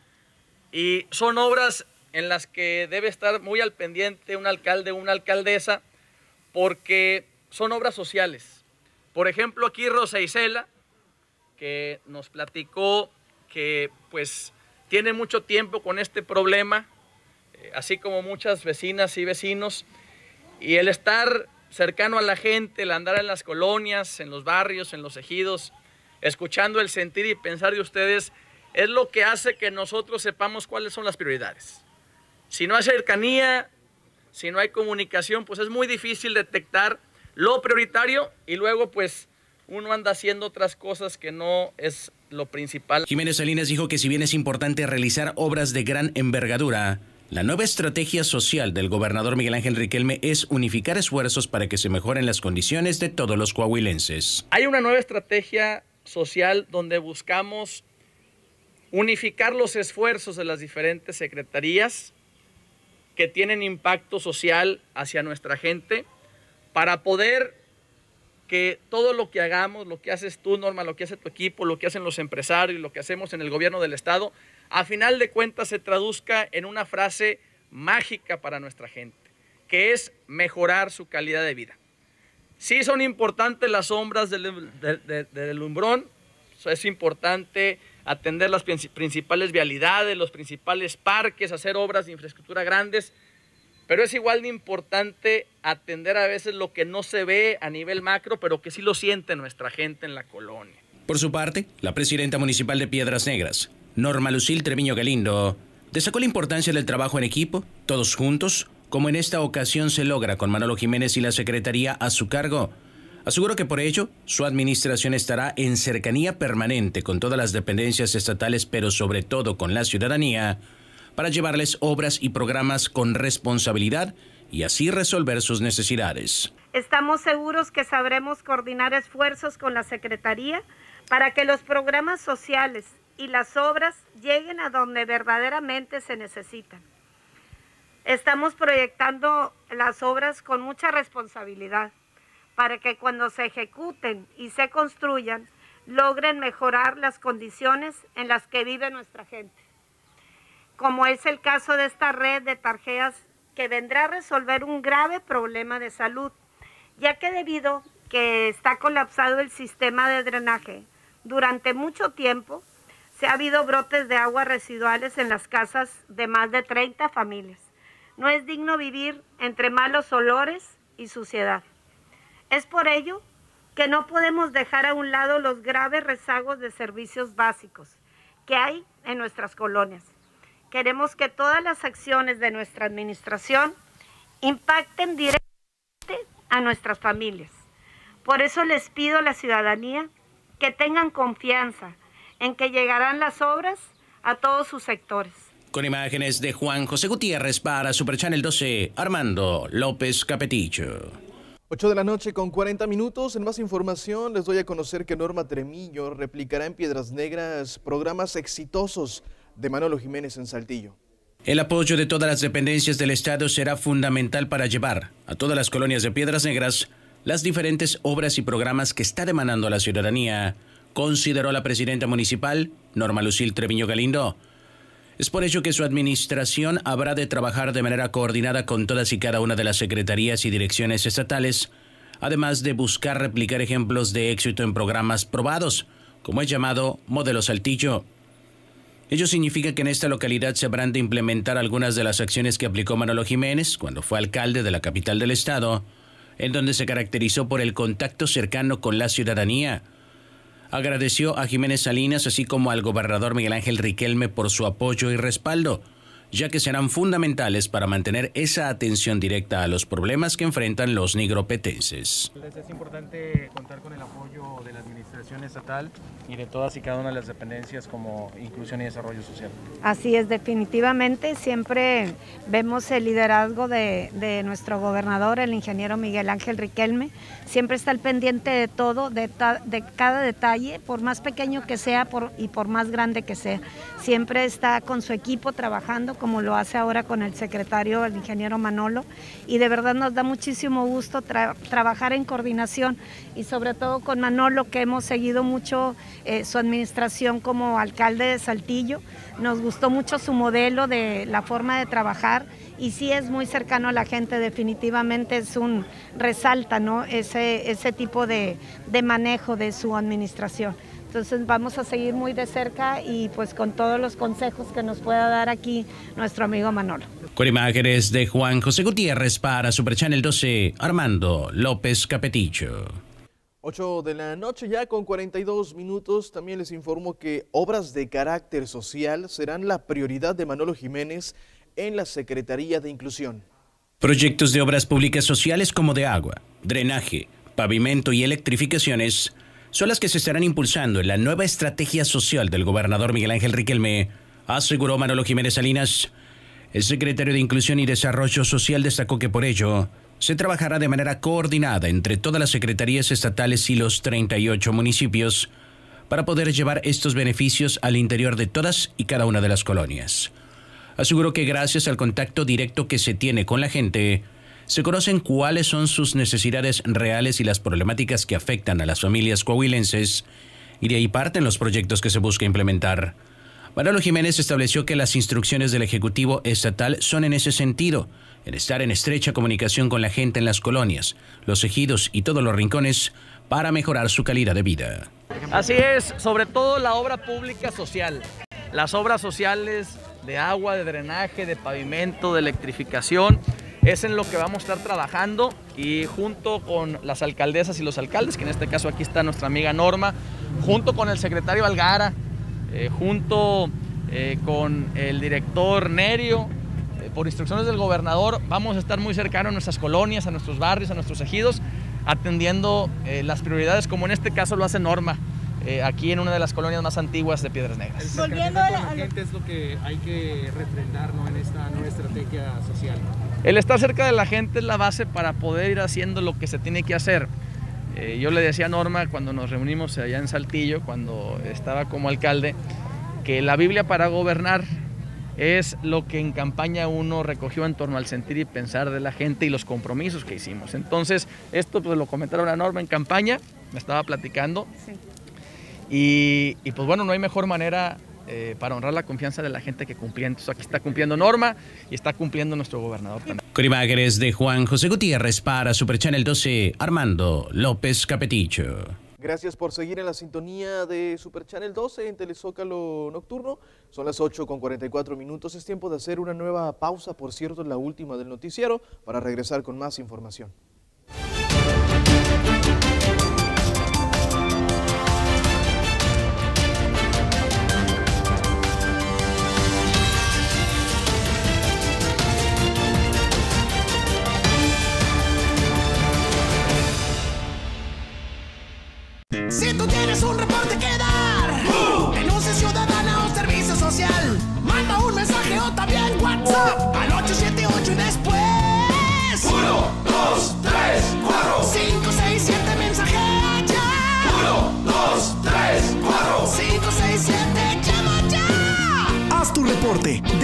Y son obras en las que debe estar muy al pendiente un alcalde o una alcaldesa, porque son obras sociales. Por ejemplo, aquí Rosa Isela, que nos platicó que pues tiene mucho tiempo con este problema, eh, así como muchas vecinas y vecinos, y el estar cercano a la gente, el andar en las colonias, en los barrios, en los ejidos, escuchando el sentir y pensar de ustedes, es lo que hace que nosotros sepamos cuáles son las prioridades. Si no hay cercanía, si no hay comunicación, pues es muy difícil detectar lo prioritario y luego pues uno anda haciendo otras cosas que no es lo principal. Jiménez Salinas dijo que si bien es importante realizar obras de gran envergadura, la nueva estrategia social del gobernador Miguel Ángel Riquelme es unificar esfuerzos para que se mejoren las condiciones de todos los coahuilenses. Hay una nueva estrategia social donde buscamos unificar los esfuerzos de las diferentes secretarías que tienen impacto social hacia nuestra gente para poder que todo lo que hagamos, lo que haces tú, Norma, lo que hace tu equipo, lo que hacen los empresarios, lo que hacemos en el gobierno del estado, a final de cuentas se traduzca en una frase mágica para nuestra gente, que es mejorar su calidad de vida. Sí son importantes las sombras del, del, del, del lumbrón, es importante atender las principales vialidades, los principales parques, hacer obras de infraestructura grandes, pero es igual de importante atender a veces lo que no se ve a nivel macro, pero que sí lo siente nuestra gente en la colonia. Por su parte, la presidenta municipal de Piedras Negras, Norma Lucil Treviño Galindo, destacó la importancia del trabajo en equipo, todos juntos, como en esta ocasión se logra con Manolo Jiménez y la Secretaría a su cargo. Aseguró que por ello, su administración estará en cercanía permanente con todas las dependencias estatales, pero sobre todo con la ciudadanía, para llevarles obras y programas con responsabilidad y así resolver sus necesidades. Estamos seguros que sabremos coordinar esfuerzos con la Secretaría para que los programas sociales y las obras lleguen a donde verdaderamente se necesitan. Estamos proyectando las obras con mucha responsabilidad para que cuando se ejecuten y se construyan, logren mejorar las condiciones en las que vive nuestra gente. Como es el caso de esta red de tarjeas que vendrá a resolver un grave problema de salud, ya que debido que está colapsado el sistema de drenaje, durante mucho tiempo se ha habido brotes de aguas residuales en las casas de más de treinta familias. No es digno vivir entre malos olores y suciedad. Es por ello que no podemos dejar a un lado los graves rezagos de servicios básicos que hay en nuestras colonias. Queremos que todas las acciones de nuestra administración impacten directamente a nuestras familias. Por eso les pido a la ciudadanía que tengan confianza, en que llegarán las obras a todos sus sectores. Con imágenes de Juan José Gutiérrez para Super Channel doce, Armando López Capetillo. ocho de la noche con cuarenta minutos. En más información les doy a conocer que Norma Tremillo replicará en Piedras Negras programas exitosos de Manolo Jiménez en Saltillo. El apoyo de todas las dependencias del Estado será fundamental para llevar a todas las colonias de Piedras Negras las diferentes obras y programas que está demandando la ciudadanía, consideró la presidenta municipal, Norma Lucil Treviño Galindo. Es por ello que su administración habrá de trabajar de manera coordinada con todas y cada una de las secretarías y direcciones estatales, además de buscar replicar ejemplos de éxito en programas probados, como es llamado Modelo Saltillo. Ello significa que en esta localidad se habrán de implementar algunas de las acciones que aplicó Manolo Jiménez cuando fue alcalde de la capital del estado, en donde se caracterizó por el contacto cercano con la ciudadanía. Agradeció a Jiménez Salinas, así como al gobernador Miguel Ángel Riquelme por su apoyo y respaldo, ya que serán fundamentales para mantener esa atención directa a los problemas que enfrentan los nigropetenses. Es importante contar con el apoyo de la administración estatal y de todas y cada una de las dependencias como Inclusión y Desarrollo Social. Así es, definitivamente siempre vemos el liderazgo de, de nuestro gobernador, el ingeniero Miguel Ángel Riquelme. Siempre está al pendiente de todo, de, ta, de cada detalle, por más pequeño que sea por, y por más grande que sea. Siempre está con su equipo trabajando, como lo hace ahora con el secretario, el ingeniero Manolo, y de verdad nos da muchísimo gusto tra trabajar en coordinación y sobre todo con Manolo, que hemos seguido mucho eh, su administración como alcalde de Saltillo. Nos gustó mucho su modelo de la forma de trabajar y sí es muy cercano a la gente, definitivamente es un resalta, ¿no? ese, ese tipo de, de manejo de su administración. Entonces vamos a seguir muy de cerca y pues con todos los consejos que nos pueda dar aquí nuestro amigo Manolo. Con imágenes de Juan José Gutiérrez para Super Channel doce, Armando López Capetillo. ocho de la noche ya con cuarenta y dos minutos. También les informo que obras de carácter social serán la prioridad de Manolo Jiménez en la Secretaría de Inclusión. Proyectos de obras públicas sociales como de agua, drenaje, pavimento y electrificaciones son las que se estarán impulsando en la nueva estrategia social del gobernador Miguel Ángel Riquelme, aseguró Manolo Jiménez Salinas. El secretario de Inclusión y Desarrollo Social destacó que por ello se trabajará de manera coordinada entre todas las secretarías estatales y los treinta y ocho municipios para poder llevar estos beneficios al interior de todas y cada una de las colonias. Aseguró que gracias al contacto directo que se tiene con la gente, se conocen cuáles son sus necesidades reales y las problemáticas que afectan a las familias coahuilenses, y de ahí parten los proyectos que se busca implementar. Manolo Jiménez estableció que las instrucciones del Ejecutivo Estatal son en ese sentido, en estar en estrecha comunicación con la gente en las colonias, los ejidos y todos los rincones para mejorar su calidad de vida. Así es, sobre todo la obra pública social, las obras sociales de agua, de drenaje, de pavimento, de electrificación, es en lo que vamos a estar trabajando y junto con las alcaldesas y los alcaldes, que en este caso aquí está nuestra amiga Norma, junto con el secretario Algara, eh, junto eh, con el director Nerio, eh, por instrucciones del gobernador, vamos a estar muy cercanos a nuestras colonias, a nuestros barrios, a nuestros ejidos, atendiendo eh, las prioridades, como en este caso lo hace Norma, eh, aquí en una de las colonias más antiguas de Piedras Negras. Volviendo a la gente es lo que hay que refrendar, ¿no?, en esta nueva estrategia social. El estar cerca de la gente es la base para poder ir haciendo lo que se tiene que hacer. Eh, yo le decía a Norma cuando nos reunimos allá en Saltillo, cuando estaba como alcalde, que la Biblia para gobernar es lo que en campaña uno recogió en torno al sentir y pensar de la gente y los compromisos que hicimos. Entonces, esto pues lo comentaron a Norma en campaña, me estaba platicando. Sí. Y, y pues bueno, no hay mejor manera eh, para honrar la confianza de la gente que cumpliendo. Entonces, aquí está cumpliendo Norma y está cumpliendo nuestro gobernador también. Con imágenes de Juan José Gutiérrez para Super Channel doce, Armando López Capetillo. Gracias por seguir en la sintonía de Super Channel doce en Telezócalo Nocturno. Son las ocho con cuarenta y cuatro minutos. Es tiempo de hacer una nueva pausa, por cierto, la última del noticiero, para regresar con más información. Si tú tienes un reporte que dar, uh,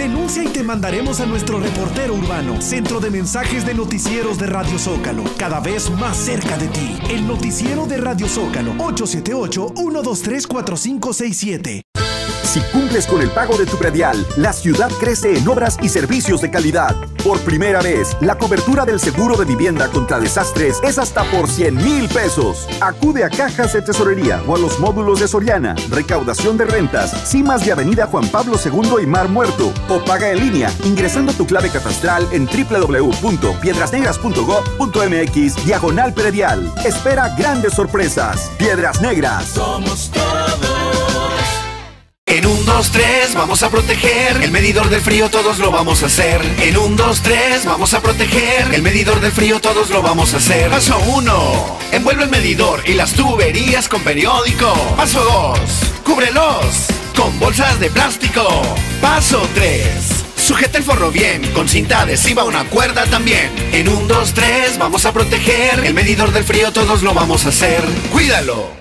Denuncia y te mandaremos a nuestro reportero urbano, Centro de Mensajes de Noticieros de Radio Zócalo, cada vez más cerca de ti. El noticiero de Radio Zócalo, ocho siete ocho, uno dos tres, cuatro cinco seis siete. Si cumples con el pago de tu predial, la ciudad crece en obras y servicios de calidad. Por primera vez, la cobertura del seguro de vivienda contra desastres es hasta por cien mil pesos. Acude a Cajas de Tesorería o a los módulos de Soriana, Recaudación de Rentas, Cimas de Avenida Juan Pablo segundo y Mar Muerto. O paga en línea ingresando tu clave catastral en doble u doble u doble u punto piedras negras punto gob punto eme equis diagonal predial. Espera grandes sorpresas. Piedras Negras. Somos todos. En un, dos, tres, vamos a proteger el medidor del frío, todos lo vamos a hacer. En un, dos, tres, vamos a proteger el medidor del frío, todos lo vamos a hacer. Paso uno, envuelve el medidor y las tuberías con periódico. Paso dos, cúbrelos con bolsas de plástico. Paso tres, sujeta el forro bien, con cinta adhesiva, una cuerda también. En un, dos, tres, vamos a proteger el medidor del frío, todos lo vamos a hacer. Cuídalo.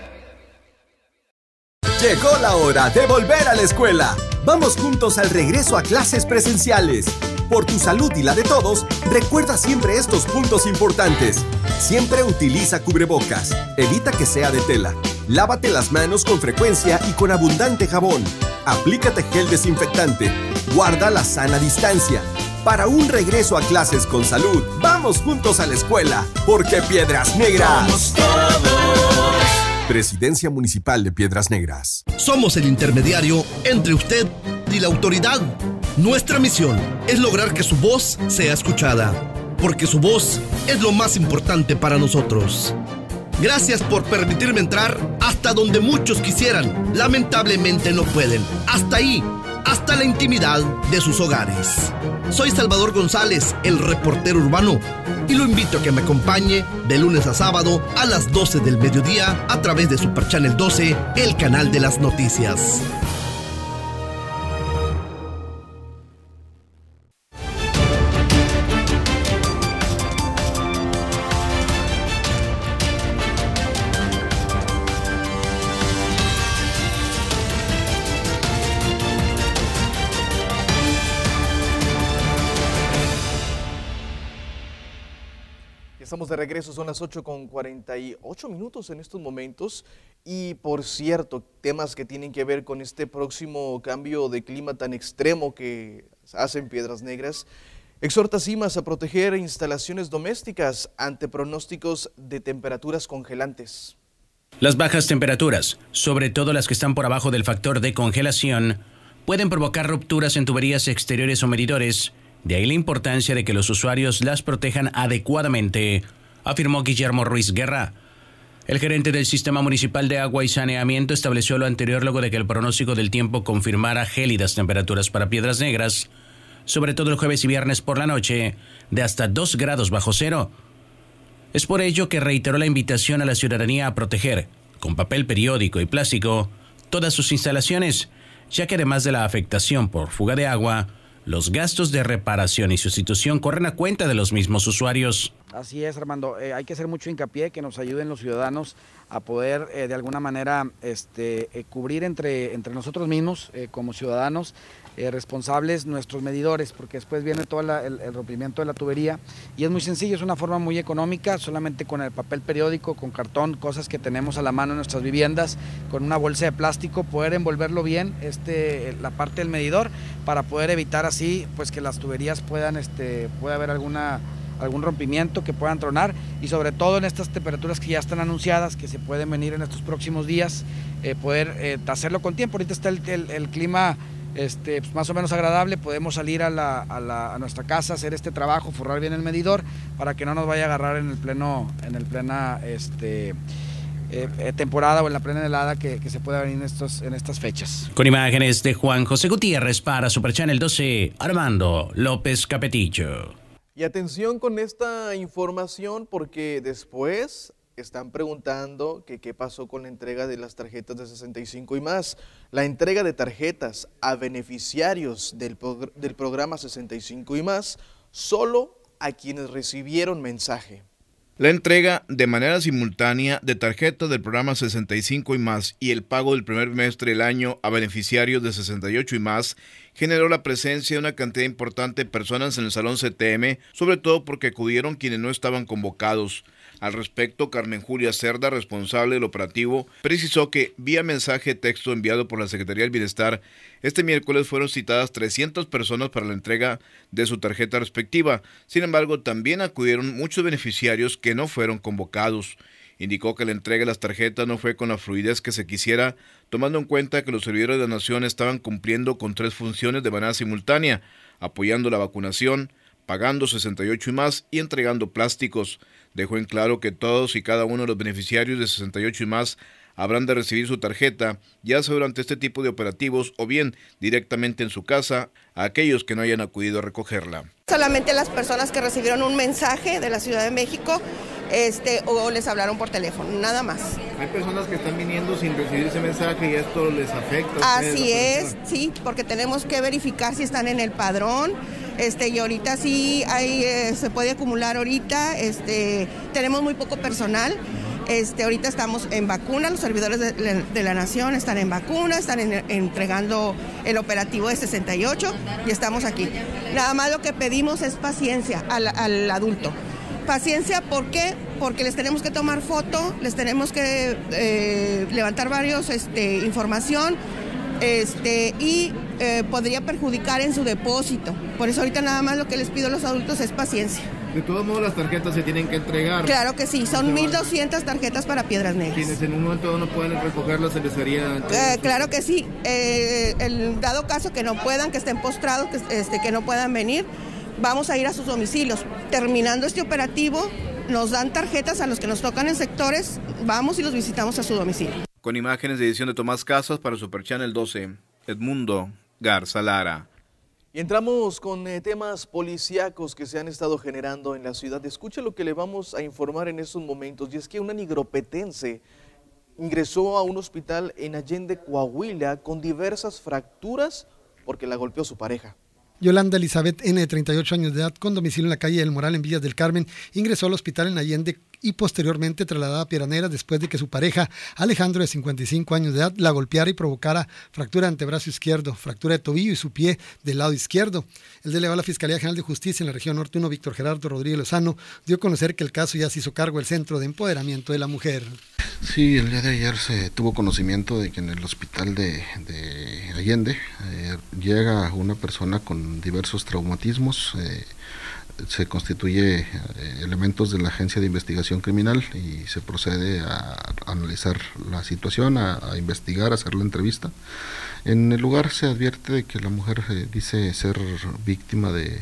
Llegó la hora de volver a la escuela. Vamos juntos al regreso a clases presenciales. Por tu salud y la de todos, recuerda siempre estos puntos importantes. Siempre utiliza cubrebocas. Evita que sea de tela. Lávate las manos con frecuencia y con abundante jabón. Aplícate gel desinfectante. Guarda la sana distancia. Para un regreso a clases con salud, vamos juntos a la escuela. Porque Piedras Negras. Somos todos. Presidencia Municipal de Piedras Negras. Somos el intermediario entre usted y la autoridad. Nuestra misión es lograr que su voz sea escuchada, porque su voz es lo más importante para nosotros. Gracias por permitirme entrar hasta donde muchos quisieran. Lamentablemente no pueden. Hasta ahí, hasta la intimidad de sus hogares. Soy Salvador González, el reportero urbano, y lo invito a que me acompañe de lunes a sábado a las doce del mediodía a través de Super Channel doce, el canal de las noticias. Estamos de regreso, son las ocho con cuarenta y ocho minutos en estos momentos y por cierto, temas que tienen que ver con este próximo cambio de clima tan extremo que hacen Piedras Negras. Exhorta Cimas a proteger instalaciones domésticas ante pronósticos de temperaturas congelantes. Las bajas temperaturas, sobre todo las que están por abajo del factor de congelación, pueden provocar rupturas en tuberías exteriores o medidores. De ahí la importancia de que los usuarios las protejan adecuadamente, afirmó Guillermo Ruiz Guerra. El gerente del Sistema Municipal de Agua y Saneamiento estableció lo anterior luego de que el pronóstico del tiempo confirmara gélidas temperaturas para Piedras Negras, sobre todo el jueves y viernes por la noche, de hasta dos grados bajo cero. Es por ello que reiteró la invitación a la ciudadanía a proteger, con papel periódico y plástico, todas sus instalaciones, ya que además de la afectación por fuga de agua, los gastos de reparación y sustitución corren a cuenta de los mismos usuarios. Así es, Armando. Eh, hay que hacer mucho hincapié que nos ayuden los ciudadanos a poder eh, de alguna manera este, eh, cubrir entre, entre nosotros mismos eh, como ciudadanos eh, responsables nuestros medidores, porque después viene todo la, el, el rompimiento de la tubería y es muy sencillo, es una forma muy económica, solamente con el papel periódico, con cartón, cosas que tenemos a la mano en nuestras viviendas, con una bolsa de plástico, poder envolverlo bien este, la parte del medidor para poder evitar así pues que las tuberías puedan, este, pueda haber alguna algún rompimiento que puedan tronar y sobre todo en estas temperaturas que ya están anunciadas, que se pueden venir en estos próximos días, eh, poder eh, hacerlo con tiempo. Ahorita está el, el, el clima este, pues más o menos agradable, podemos salir a, la, a, la, a nuestra casa, hacer este trabajo, forrar bien el medidor para que no nos vaya a agarrar en el pleno, en el plena este, eh, temporada o en la plena helada que, que se pueda venir en, estos, en estas fechas. Con imágenes de Juan José Gutiérrez para Super Channel doce, Armando López Capetillo. Y atención con esta información porque después están preguntando que qué pasó con la entrega de las tarjetas de sesenta y cinco y más. La entrega de tarjetas a beneficiarios del, progr- del programa sesenta y cinco y más, solo a quienes recibieron mensaje. La entrega de manera simultánea de tarjetas del programa sesenta y cinco y más y el pago del primer bimestre del año a beneficiarios de sesenta y ocho y más generó la presencia de una cantidad importante de personas en el Salón C T M, sobre todo porque acudieron quienes no estaban convocados. Al respecto, Carmen Julia Cerda, responsable del operativo, precisó que vía mensaje de texto enviado por la Secretaría del Bienestar, este miércoles fueron citadas trescientas personas para la entrega de su tarjeta respectiva. Sin embargo, también acudieron muchos beneficiarios que no fueron convocados. Indicó que la entrega de las tarjetas no fue con la fluidez que se quisiera, tomando en cuenta que los servidores de la nación estaban cumpliendo con tres funciones de manera simultánea, apoyando la vacunación, pagando sesenta y ocho y más y entregando plásticos. Dejó en claro que todos y cada uno de los beneficiarios de sesenta y ocho y más habrán de recibir su tarjeta, ya sea durante este tipo de operativos o bien directamente en su casa, a aquellos que no hayan acudido a recogerla. Solamente las personas que recibieron un mensaje de la Ciudad de México este, o les hablaron por teléfono, nada más. Hay personas que están viniendo sin recibir ese mensaje y esto les afecta. Así es, sí, porque tenemos que verificar si están en el padrón. Este, y ahorita sí hay, eh, se puede acumular ahorita, este, tenemos muy poco personal, este, ahorita estamos en vacuna, los servidores de, de la nación están en vacuna, están en, entregando el operativo de sesenta y ocho y estamos aquí. Nada más lo que pedimos es paciencia al, al adulto. Paciencia, ¿por qué? Porque les tenemos que tomar foto, les tenemos que eh, levantar varios, este, información, este, y eh, podría perjudicar en su depósito. Por eso ahorita nada más lo que les pido a los adultos es paciencia. De todos modos las tarjetas se tienen que entregar. Claro que sí, son mil doscientas tarjetas para Piedras Negras. Quienes en un momento no pueden recogerlas, se les haría... Eh, claro que sí, eh, el dado caso que no puedan, que estén postrados, que, este, que no puedan venir, vamos a ir a sus domicilios. Terminando este operativo, nos dan tarjetas a los que nos tocan en sectores, vamos y los visitamos a su domicilio. Con imágenes de edición de Tomás Casas para Super Channel doce, Edmundo Garza Lara. Y entramos con eh, temas policíacos que se han estado generando en la ciudad. Escuche lo que le vamos a informar en estos momentos, y es que una nigropetense ingresó a un hospital en Allende, Coahuila, con diversas fracturas porque la golpeó su pareja. Yolanda Elizabeth N., de treinta y ocho años de edad, con domicilio en la calle del Moral en Villas del Carmen, ingresó al hospital en Allende y posteriormente trasladada a Piedras Negras después de que su pareja, Alejandro, de cincuenta y cinco años de edad, la golpeara y provocara fractura de antebrazo izquierdo, fractura de tobillo y su pie del lado izquierdo. El delegado de la Fiscalía General de Justicia en la región Norte uno, Víctor Gerardo Rodríguez Lozano, dio a conocer que el caso ya se hizo cargo del Centro de Empoderamiento de la Mujer. Sí, el día de ayer se tuvo conocimiento de que en el hospital de, de Allende eh, llega una persona con diversos traumatismos, eh, se constituye eh, elementos de la Agencia de Investigación Criminal y se procede a, a analizar la situación, a, a investigar, a hacer la entrevista. En el lugar se advierte de que la mujer eh, dice ser víctima de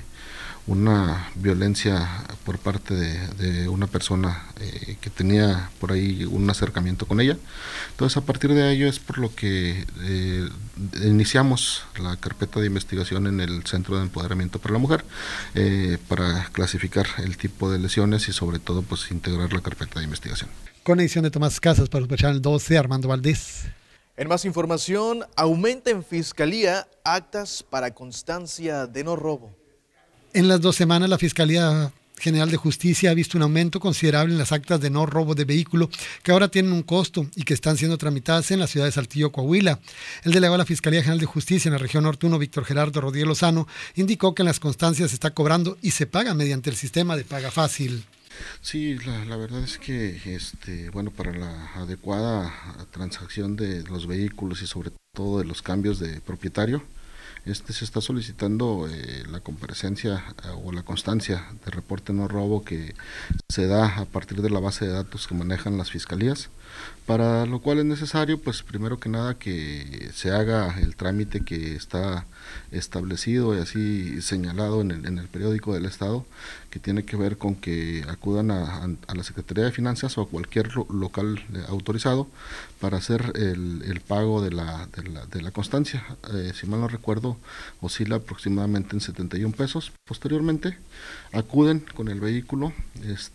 una violencia por parte de, de una persona eh, que tenía por ahí un acercamiento con ella. Entonces, a partir de ello es por lo que eh, iniciamos la carpeta de investigación en el Centro de Empoderamiento para la Mujer eh, para clasificar el tipo de lesiones y sobre todo pues integrar la carpeta de investigación. Con edición de Tomás Casas para Super Channel doce, Armando Valdés. En más información, aumenta en Fiscalía actas para constancia de no robo. En las dos semanas, la Fiscalía General de Justicia ha visto un aumento considerable en las actas de no robo de vehículo, que ahora tienen un costo y que están siendo tramitadas en la ciudad de Saltillo, Coahuila. El delegado de la Fiscalía General de Justicia en la región Norte uno, Víctor Gerardo Rodríguez Lozano, indicó que en las constancias se está cobrando y se paga mediante el sistema de paga fácil. Sí, la, la verdad es que este, bueno, para la adecuada transacción de los vehículos y sobre todo de los cambios de propietario, Este se está solicitando eh, la comparecencia eh, o la constancia de reporte no robo que se da a partir de la base de datos que manejan las fiscalías, para lo cual es necesario, pues primero que nada, que se haga el trámite que está establecido y así señalado en el, en el periódico del Estado, que tiene que ver con que acudan a, a la Secretaría de Finanzas o a cualquier lo, local eh, autorizado para hacer el, el pago de la, de la, de la constancia. Eh, si mal no recuerdo, oscila aproximadamente en setenta y un pesos. Posteriormente acuden con el vehículo este,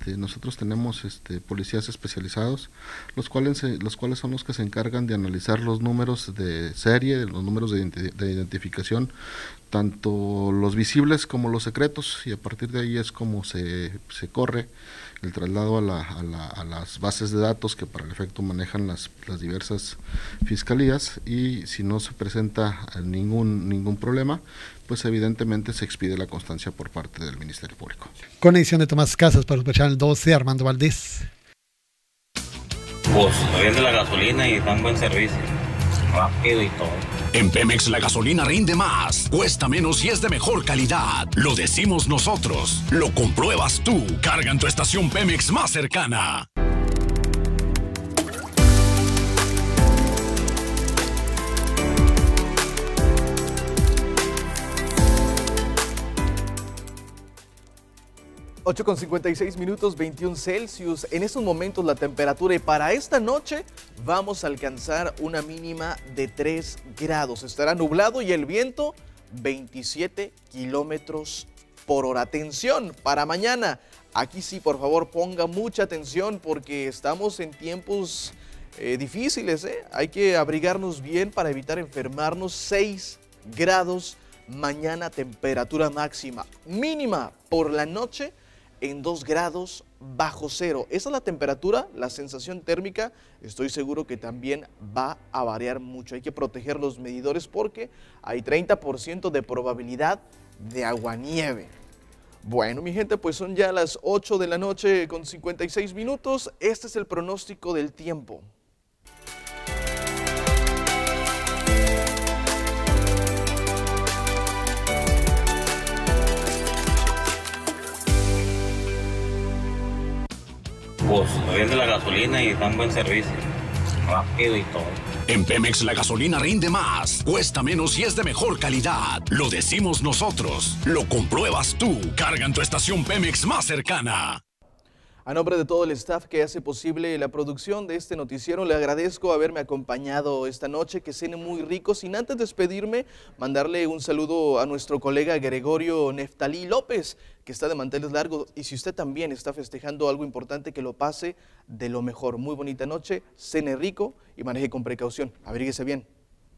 este, nosotros tenemos este, policías especializados, los cuales, los cuales son los que se encargan de analizar los números de serie, los números de, de identificación, tanto los visibles como los secretos, y a partir de ahí es como se, se corre el traslado a, la, a, la, a las bases de datos que para el efecto manejan las, las diversas fiscalías, y si no se presenta ningún, ningún problema, pues evidentemente se expide la constancia por parte del Ministerio Público. Con edición de Tomás Casas para Superchannel doce, Armando Valdés. Pues vende la gasolina y dan buen servicio, rápido y todo. En Pemex la gasolina rinde más, cuesta menos y es de mejor calidad. Lo decimos nosotros, lo compruebas tú. Carga en tu estación Pemex más cercana. ocho con cincuenta y seis minutos, veintiún Celsius. En estos momentos la temperatura, y para esta noche vamos a alcanzar una mínima de tres grados. Estará nublado y el viento veintisiete kilómetros por hora. Atención para mañana. Aquí sí, por favor, ponga mucha atención porque estamos en tiempos eh, difíciles. ¿eh? Hay que abrigarnos bien para evitar enfermarnos. seis grados mañana, temperatura máxima. Mínima por la noche en dos grados bajo cero. Esa es la temperatura, la sensación térmica. Estoy seguro que también va a variar mucho. Hay que proteger los medidores porque hay treinta por ciento de probabilidad de aguanieve. Bueno, mi gente, pues son ya las ocho de la noche con cincuenta y seis minutos. Este es el pronóstico del tiempo. Pues vende la gasolina y dan buen servicio, rápido y todo. En Pemex la gasolina rinde más, cuesta menos y es de mejor calidad. Lo decimos nosotros, lo compruebas tú. Carga en tu estación Pemex más cercana. A nombre de todo el staff que hace posible la producción de este noticiero, le agradezco haberme acompañado esta noche, que cene muy rico. Sin antes despedirme, mandarle un saludo a nuestro colega Gregorio Neftalí López, que está de manteles largos, y si usted también está festejando algo importante, que lo pase de lo mejor. Muy bonita noche, cene rico y maneje con precaución. Abríguese bien.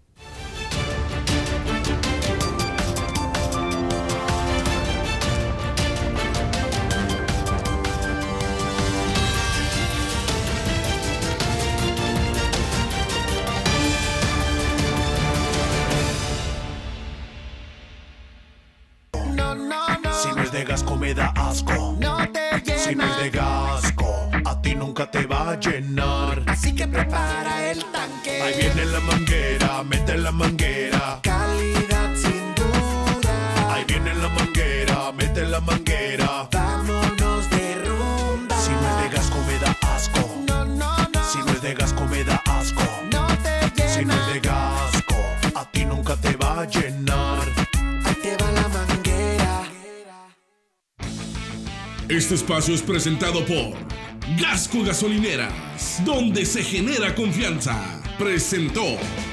Si no es de Gasco me da asco. No te llena. Si no es de Gasco, a ti nunca te va a llenar. Así que prepara el tanque. Ahí viene la manguera, mete la manguera. Calidad sin duda. Ahí viene la manguera, mete la manguera. Vámonos de rumba. Si no es de Gasco me da asco. No, no, no. Si no es de Gasco me da asco. No te llena. Si no es de Gasco, a ti nunca te va a llenar. Ahí te va la manguera. Este espacio es presentado por Gasco Gasolineras, donde se genera confianza. Presentó.